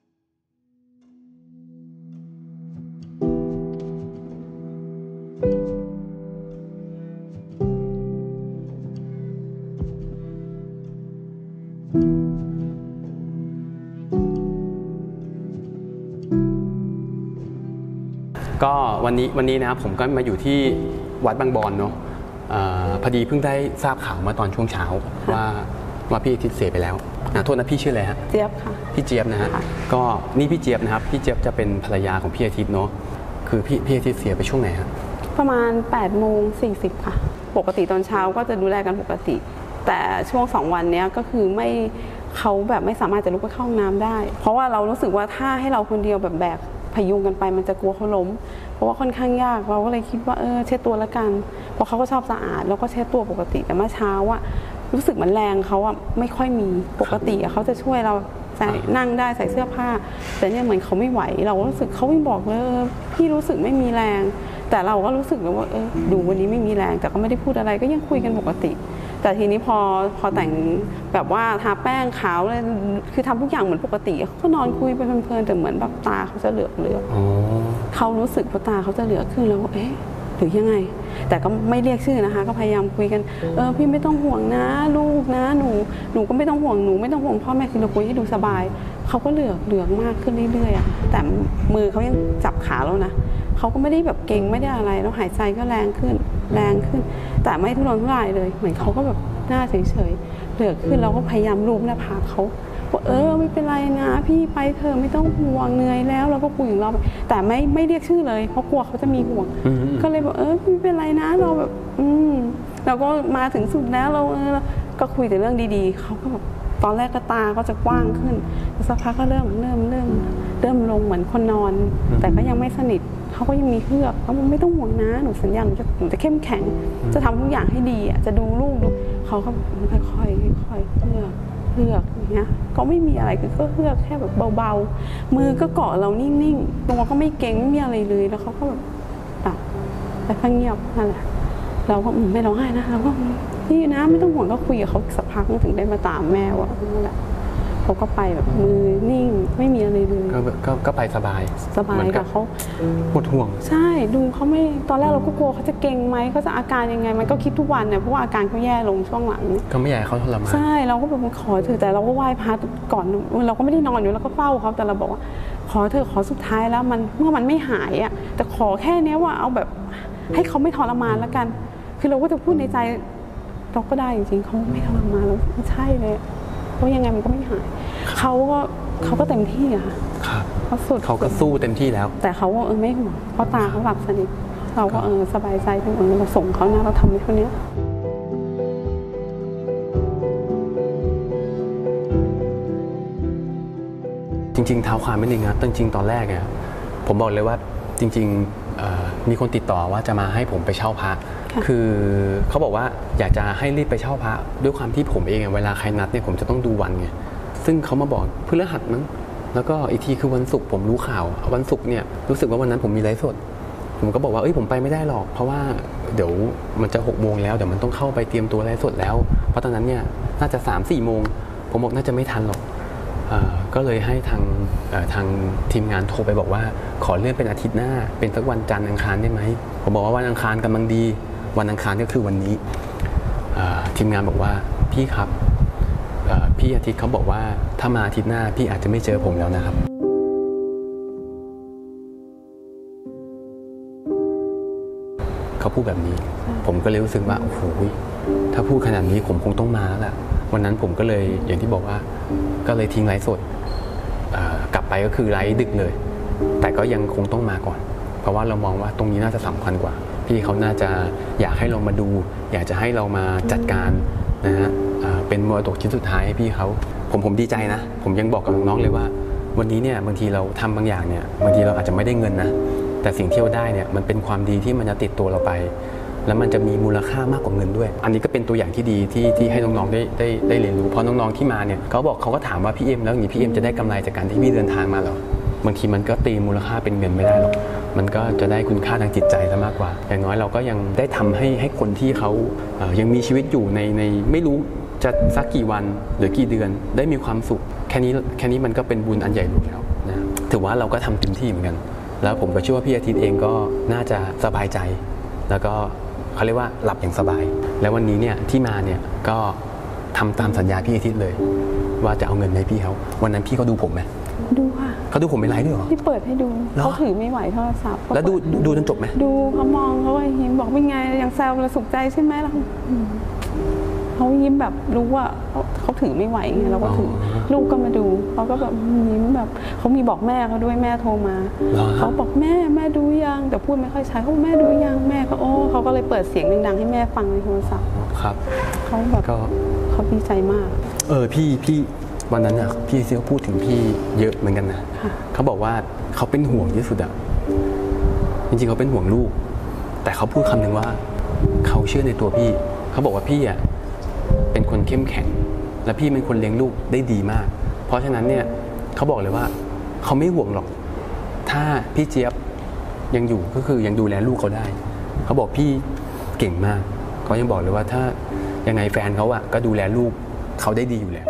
S1: ก็วันนี้วันนี้นะครับผมก็มาอยู่ที่วัดบางบอนเนาะพอดีเพิ่งได้ทราบข่าวมาตอนช่วงเช้าว่าว่าพี่อาทิตย์เสียไปแล้วนะโทษนะพี่ชื่ออะไรฮะ
S3: เจี๊ยบค่ะ
S1: พี่เจี๊ยบนะฮะก็นี่พี่เจี๊ยบนะครับพี่เจี๊ยบจะเป็นภรรยาของพี่อาทิตย์เนาะคือพี่พี่อาทิตย์เสียไปช่วงไหนฮะ
S3: ประมาณแปดโมงสี่สิบค่ะปกติตอนเช้าก็จะดูแลกันปกติแต่ช่วงสองวันนี้ก็คือไม่เขาแบบไม่สามารถจะลุกไปเข้าห้องน้ำได้เพราะว่าเรารู้สึกว่าถ้าให้เราคนเดียวแบบแบกพยุงกันไปมันจะกลัวเขาล้มเพราะว่าค่อนข้างยากเราก็เลยคิดว่าเออเช็ดตัวละกันเพราะเขาก็ชอบสะอาดแล้วก็เช็ดตัวปกติแต่เมื่อเช้าอะรู้สึกเหมือนแรงเขาอะไม่ค่อยมีปกติเขาจะช่วยเราใส่นั่งได้ใส่เสื้อผ้าแต่เนี่ยเหมือนเขาไม่ไหวเราก็รู้สึกเขาไม่บอกเลยพี่รู้สึกไม่มีแรงแต่เราก็รู้สึกว่าเออดูวันนี้ไม่มีแรงแต่ก็ไม่ได้พูดอะไรก็ยังคุยกันปกติแต่ทีนี้พอพอแต่งแบบว่าทาแป้งขาวเลยคือทำทุกอย่างเหมือนปกติเขาก็นอนคุยไปเพลินๆแต่เหมือนแบบตาเขาจะเหลือกเหลือกเขารู้สึกว่าตาเขาจะเหลือกขึ้นแล้วเอ๊ะหรือยังไงแต่ก็ไม่เรียกชื่อนะคะก็พยายามคุยกันเออพี่ไม่ต้องห่วงนะลูกนะหนูหนูก็ไม่ต้องห่วงหนูไม่ต้องห่วงพ่อแม่คือเราคุยให้ดูสบายเขาก็เหลือกเหลือกมากขึ้นเรื่อยๆอ่ะแต่มือเขายังจับขาแล้วนะเขาก็ไม่ได้แบบเก่งไม่ได้อะไรแล้วหายใจก็แรงขึ้นแรงขึ้นแต่ไม่ทุรนทุรายเลยเหมือนเขาก็แบบหน้าเฉยๆเหลือกขึ้นเราก็พยายามลูบหน้าผากเขาว่าเออไม่เป็นไรนะพี่ไปเธอไม่ต้องห่วงเหนื่อยแล้วเราก็คุยของเราแต่ไม่ไม่เรียกชื่อเลยเพราะกลัวเขาจะมีห่วงก็เลยบอกเออไม่เป็นไรนะเราแบบอืมเราก็มาถึงสุดแล้วเราเออก็คุยแต่เรื่องดีๆเขาก็แบบตอนแรกก็ตาก็จะกว้างขึ้นสักพักก็เริ่มเริ่มเริ่มเริ่มลงเหมือนคนนอนแต่ก็ยังไม่สนิทเขาก็ยังมีเฮือกเขาไม่ต้องห่วงนะหนูสัญญาหนูจะหนูจะเข้มแข็งจะทำทุกอย่างให้ดีอ่ะจะดูลูกดูเขาก็ค่อยๆค่อยๆเฮือกเฮือกอย่างเงี้ยก็ไม่มีอะไรคือก็เฮือกแค่แบบเบาๆมือก็เกาะเรานิ่งๆตัวก็ไม่เก่งไม่มีอะไรเลยแล้วเขาก็แบบตัดแต่ก็เงียบนั่นแหละเราก็ไม่ร้องไห้นะเราก็นี่นะไม่ต้องห่วงก็คุยกับเขาสักพักถึงได้มาตามแม่ว่านั่นแหละเขาก็ไปแบบมือนิ่งไม่มีอะไรเลย
S1: ก็ก็ไปสบาย
S3: สบายกับเขา
S1: หมดห่วง
S3: ใช่ดูเขาไม่ตอนแรกเราก็กลัวเขาจะเก่งไหมเขาจะอาการยังไงมันก็คิดทุกวันเนี่ยเพราะว่าอาการเขาแย่ลงช่วงหลัง
S1: ก็ไม่อยากให้เขาทรมาน
S3: ใช่เราก็แบบขอเถอะแต่เราก็ไหว้พระก่อนเราก็ไม่ได้นอนอยู่แล้วก็เฝ้าเขาแต่เราบอกว่าขอเถอะขอสุดท้ายแล้วมันเมื่อมันไม่หายอ่ะแต่ขอแค่นี้ว่าเอาแบบให้เขาไม่ทรมานแล้วกันคือเราก็จะพูดในใจเราก็ได้จริงๆเขาไม่ทรมานแล้วไม่ใช่เลยเพราะยังไงมันก็ไม่หายเขาก็เขาก็เต็มที่อะค่ะ
S1: เขาสุดเขาก็สู้เต็มที่แล้ว
S3: แต่เขาก็เออไม่ห่วงเพราะตาเขาหลับสนิทเราก็เออสบายใจที่เออเราส่งเขานะเราทำในเท่านี้
S1: จริงๆเท้าความไม่นึงนะจริงๆตอนแรกเนี่ยผมบอกเลยว่าจริงๆมีคนติดต่อว่าจะมาให้ผมไปเช่าพระคือเขาบอกว่าอยากจะให้รีบไปเช่าพระด้วยความที่ผมเองเวลาใครนัดเนี่ยผมจะต้องดูวันไงซึ่งเขามาบอกพฤหัสมั้งแล้วก็อีกทีคือวันศุกร์ผมรู้ข่าววันศุกร์เนี่ยรู้สึกว่าวันนั้นผมมีไลฟ์สดผมก็บอกว่าเอ้ยผมไปไม่ได้หรอกเพราะว่าเดี๋ยวมันจะหกโมงแล้วเดี๋ยวมันต้องเข้าไปเตรียมตัวไลฟ์สดแล้วเพราะตอนนั้นเนี่ยน่าจะสามสี่โมงผมบอกน่าจะไม่ทันหรอกก็เลยให้ทางทางทีมงานโทรไปบอกว่าขอเลื่อนเป็นอาทิตย์หน้าเป็นสักวันจันทร์อังคารได้ไหมผมบอกว่าวันอังคารกำลังดีวันอังคารก็คือวันนี้ทีมงานบอกว่าพี่ครับพี่อาทิตย์เขาบอกว่าถ้ามาอาทิตย์หน้าพี่อาจจะไม่เจอผมแล้วนะครับเขาเขาพูดแบบนี้ผมก็เลยรู้สึกว่าโอ้โหถ้าพูดขนาดนี้ผมคงต้องมาแล้วล่ะวันนั้นผมก็เลยอย่างที่บอกว่าก็เลยทิ้งไลฟ์สดกลับไปก็คือไลฟ์ดึกเลยแต่ก็ยังคงต้องมาก่อนเพราะว่าเรามองว่าตรงนี้น่าจะสำคัญกว่าพี่เขาน่าจะอยากให้เรามาดูอยากจะให้เรามาจัดการนะฮะเป็นมรดกชิ้นสุดท้ายให้พี่เขาผมผมดีใจนะผมยังบอกกับน้องๆเลยว่าวันนี้เนี่ยบางทีเราทำบางอย่างเนี่ยบางทีเราอาจจะไม่ได้เงินนะแต่สิ่งที่เราได้เนี่ยมันเป็นความดีที่มันจะติดตัวเราไปแล้วมันจะมีมูลค่ามากกว่าเงินด้วยอันนี้ก็เป็นตัวอย่างที่ดีที่ที่ให้น้องๆได้ได้ได้เรียนรู้เพราะน้องๆที่มาเนี่ยเขาบอกเขาก็ถามว่าพี่เอ็มแล้วอย่างนี้พี่เอ็มจะได้กำไรจากการที่พี่เดินทางมาเหรอบางทีมันก็ตีมูลค่าเป็นเงินไม่ได้หรอกมันก็จะได้คุณค่าทางจิตใจซะมากกว่าอย่างน้อยเราก็ยังได้ทำให้ให้คนที่เขาเอ่อยังมีชีวิตอยู่ในในไม่รู้จะสักกี่วันหรือกี่เดือนได้มีความสุขแค่นี้แค่นี้มันก็เป็นบุญอันใหญ่หลวงแล้วนะถือว่าเราก็ทำเต็มที่เหมือนกันแล้วผมก็เชื่อว่าพี่อาทิตย์เองก็น่าจะสบายใจแล้วก็เขาเรียกว่าหลับอย่างสบายแล้ววันนี้เนี่ยที่มาเนี่ยก็ทำตามสัญญาพี่อาทิตย์เลยว่าจะเอาเงินให้พี่เขาวันนั้นพี่เขาดูผมไหม
S3: ดูค่ะ
S1: เขาดูผมเป็นไลฟ์ด้วยเหรอ
S3: ที่เปิดให้ดูเขาถือไม่ไหวโทรศัพท์
S1: แล้วดูดูจนจบไหม
S3: ดูเขามองเขายิ้มบอกเป็นไงยังแซวเราสุขใจใช่ไหมเราเขายิ้มแบบรู้ว่าเขาถือไม่ไหวไงเราก็ถือลูกก็มาดูเขาก็แบบยิ้มแบบเขามีบอกแม่เขาด้วยแม่โทรมาเขาบอกแม่แม่ดูยังแต่พูดไม่ค่อยชัดเขาแม่ดูยังแม่ก็โอ้เขาก็เลยเปิดเสียงดังๆให้แม่ฟังในโทรศัพท์
S1: ครับ
S3: เขาแบบเขาดีใจมาก
S1: เออพี่พี่วันนั้นน่ะพี่เซียวพูดถึงพี่เยอะเหมือนกันนะเขาบอกว่าเขาเป็นห่วงที่สุดอะจริงๆเขาเป็นห่วงลูกแต่เขาพูดคำหนึ่งว่าเขาเชื่อในตัวพี่เขาบอกว่าพี่อะเป็นคนเข้มแข็งและพี่เป็นคนเลี้ยงลูกได้ดีมากเพราะฉะนั้นเนี่ยเขาบอกเลยว่าเขาไม่ห่วงหรอกถ้าพี่เจี๊ยบยังอยู่ก็คือยังดูแลลูกเขาได้เขาบอกพี่เก่งมากเขายังบอกเลยว่าถ้ายังไงแฟนเขาอะก็ดูแลลูกเขาได้ดีอยู่แล้ว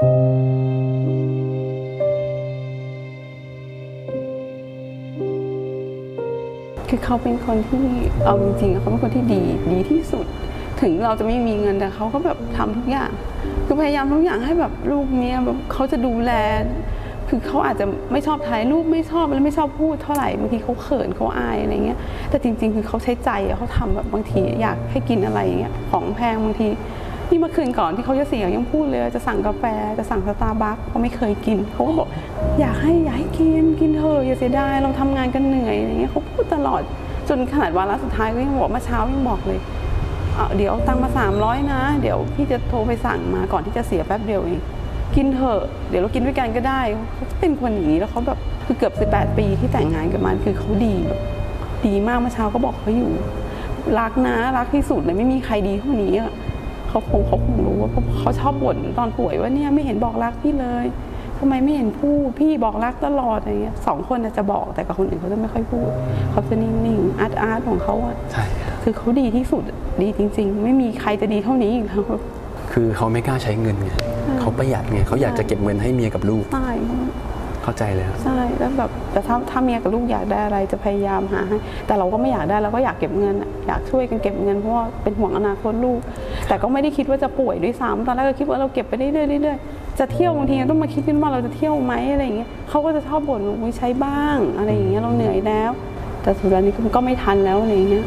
S3: คือเขาเป็นคนที่เอาจริงๆเขาเป็นคนที่ดีดีที่สุดถึงเราจะไม่มีเงินแต่เขาก็แบบทำทุกอย่างคือพยายามทุกอย่างให้แบบลูกเนี้ยแบบเขาจะดูแลคือเขาอาจจะไม่ชอบถ่ายรูปไม่ชอบและไม่ชอบพูดเท่าไหร่บางทีเขาเขินเขาอายอะไรเงี้ยแต่จริงๆคือเขาใช้ใจเขาทำแบบบางทีอยากให้กินอะไรอย่างเงี้ยของแพงบางทีนี่เมื่อคืนก่อนที่เขาจะเสียยังพูดเลยจะสั่งกาแฟจะสั่งสตาร์บัคเขาไม่เคยกินเขาก็บอกอยากให้อยากให้กินกินเถอะอย่าเสียดายเราทำงานกันเหนื่อยอะไรเงี้ยเขาพูดตลอดจนขนาดวาระสุดท้ายก็ยังบอกเมื่อเช้ายังบอกเลยเดี๋ยวตังมาสามร้อยนะเดี๋ยวพี่จะโทรไปสั่งมาก่อนที่จะเสียแป๊บเดียวเองกินเถอะเดี๋ยวเรากินด้วยกันก็ได้เขาเป็นคนอย่างนี้แล้วเขาแบบคือเกือบสิบแปดปีที่แต่งงานกันมาคือเขาดีแบบดีมากเมื่อเช้าก็บอกเขาอยู่รักนะรักที่สุดเลยไม่มีใครดีเท่านี้อ่ะเขาคงเขาคงรู้ว่าเขาชอบบ่นตอนป่วยว่าเนี่ยไม่เห็นบอกรักพี่เลยทำไมไม่เห็นพูดพี่บอกรักตลอดอะไรเงี้ยสองคนจะบอกแต่กับคนอื่นเขาจะไม่ค่อยพูดเขาจะนิ่งๆอาร์ตอาร์ตของเขาอ่ะ
S1: ใช่
S3: คือเขาดีที่สุดดีจริงๆไม่มีใครจะดีเท่านี้อีกแล้ว
S1: คือเขาไม่กล้าใช้เงินไงเขาประหยัดไงเขาอยากจะเก็บเงินให้เมียกับลูก
S3: ใช่
S1: เข้าใจเลย
S3: ใช่แล้วแบบแต่ถ้าถ้าเมียกับลูกอยากได้อะไรจะพยายามหาให้แต่เราก็ไม่อยากได้เราก็อยากเก็บเงินอยากช่วยกันเก็บเงินเพราะว่าเป็นห่วงอนาคตลูกแต่ก็ไม่ได้คิดว่าจะป่วยด้วยซ้ำตอนแรกก็คิดว่าเราเก็บไปเรื่อยๆเรื่อยๆจะเที่ยวบางทีต้องมาคิดขึ้นว่าเราจะเที่ยวไหมอะไรอย่างเงี้ยเขาก็จะชอบบ่นว่าใช้บ้างอะไรอย่างเงี้ยเราเหนื่อยแล้วแต่สุดท้ายนี้ก็ไม่ทันแล้วอะไรอย่างเงี้ย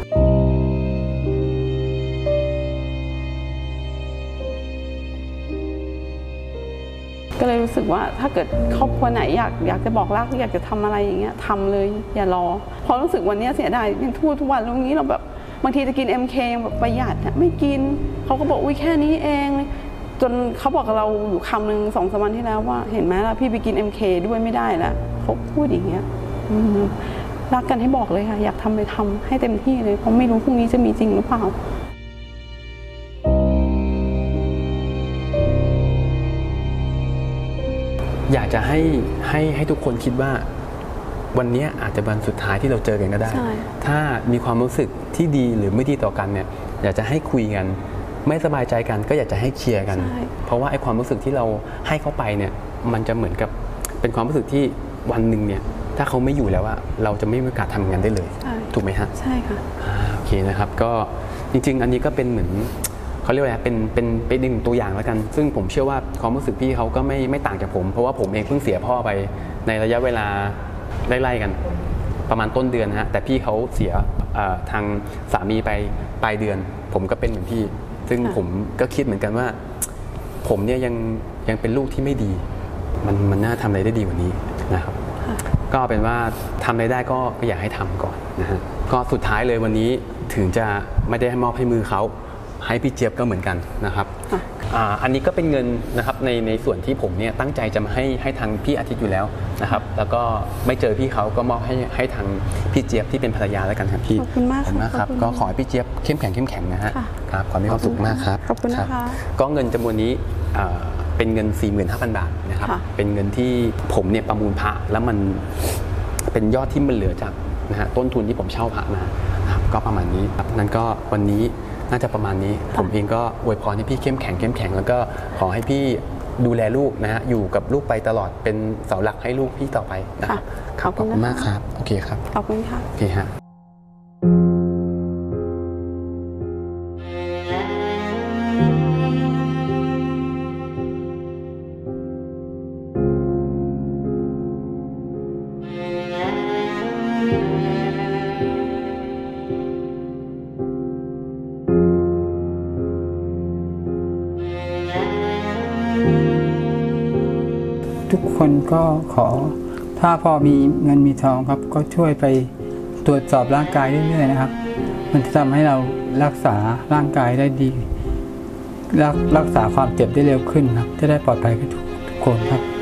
S3: ก็เลยรู้สึกว่าถ้าเกิดครอบครัวไหนอยากอยากจะบอกรักอยากจะทำอะไรอย่างเงี้ยทำเลยอย่ารอพอรู้สึกวันนี้เสียดายยังพูดทุกวันตรงนี้เราแบบบางทีจะกิน เอ็ม เค แบบประหยัดไม่กินเขาก็บอกอุ้ยแค่นี้เองจนเขาบอกกับเราอยู่คำหนึ่งสองสามวันที่แล้วว่าเห็นไหมล่ะพี่ไปกิน เอ็ม เค ด้วยไม่ได้แล้วเขาพูดอย่างเงี้ยรักกันให้บอกเลยค่ะอยากทำเลยทำให้เต็มที่เลยเพราะไม่รู้พรุ่งนี้จะมีจริงหรือเปล่า
S1: อยากจะให้ให้ให้ทุกคนคิดว่าวันนี้อาจจะวันสุดท้ายที่เราเจอกันก็ได้ถ้ามีความรู้สึกที่ดีหรือไม่ดีต่อกันเนี่ยอยากจะให้คุยกันไม่สบายใจกันก็อยากจะให้เคลียร์กันเพราะว่าไอ้ความรู้สึกที่เราให้เขาไปเนี่ยมันจะเหมือนกับเป็นความรู้สึกที่วันหนึ่งเนี่ยถ้าเขาไม่อยู่แล้วอะเราจะไม่มีโอกาสทำงานได้เลยถูกไหมฮะ
S3: ใช่ค่ะ
S1: โอเคนะครับก็จริงๆอันนี้ก็เป็นเหมือนเขาเรียกว่าเป็นเป็นเป็นหนึ่งตัวอย่างแล้วกันซึ่งผมเชื่อว่าความรู้สึกพี่เขาก็ไม่ไม่ต่างจากผมเพราะว่าผมเองเพิ่งเสียพ่อไปในระยะเวลาไล่ๆกันประมาณต้นเดือนนะฮะแต่พี่เขาเสียทางสามีไปปลายเดือนผมก็เป็นเหมือนพี่ซึ่งผมก็คิดเหมือนกันว่าผมเนี่ยยังยังเป็นลูกที่ไม่ดีมันมันน่าทำอะไรได้ดีกว่านี้นะครับก็เป็นว่าทำอะไรได้ก็อยากให้ทำก่อนนะฮะก็สุดท้ายเลยวันนี้ถึงจะไม่ได้ให้มอบให้มือเขาให้พี่เจี๊ยบก็เหมือนกันนะครับอ่าอันนี้ก็เป็นเงินนะครับในในส่วนที่ผมเนี่ยตั้งใจจะมาให้ให้ทางพี่อาทิตย์อยู่แล้วนะครับแล้วก็ไม่เจอพี่เขาก็มอบให้ให้ทางพี่เจี๊ยบที่เป็นภรรยาแล้วกันครับพี่
S3: ขอบคุณมาก
S1: ขอบคุณมากครับก็ขอให้พี่เจี๊ยบเข้มแข็งเข้มแข็งนะฮะครับขอให้มีความสุขมากครับ
S3: ขอบคุณนะคะ
S1: ก็เงินจำนวนนี้เป็นเงิน สี่หมื่นห้าพัน บาทนะครับเป็นเงินที่ผมเนี่ยประมูลพระแล้วมันเป็นยอดที่มันเหลือจากนะฮะต้นทุนที่ผมเช่าพระมานะครับก็ประมาณนี้ครับนั้นก็วันนี้น่าจะประมาณนี้ผมเองก็อวยพรให้พี่เข้มแข็งเข้มแข็งแล้วก็ขอให้พี่ดูแลลูกนะฮะอยู่กับลูกไปตลอดเป็นเสาหลักให้ลูกพี่ต่อไปนะครับขอบคุณมากครับโอเคครับ
S3: ขอบคุณค่ะ
S1: โอเคฮะ
S2: ทุกคนก็ขอถ้าพอมีเงินมีทองครับก็ช่วยไปตรวจสอบร่างกายเรื่อยๆนะครับมันจะทำให้เรารักษาร่างกายได้ดีรักรักษาความเจ็บได้เร็วขึ้นครับจะได้ปลอดภัยกับทุกคนครับ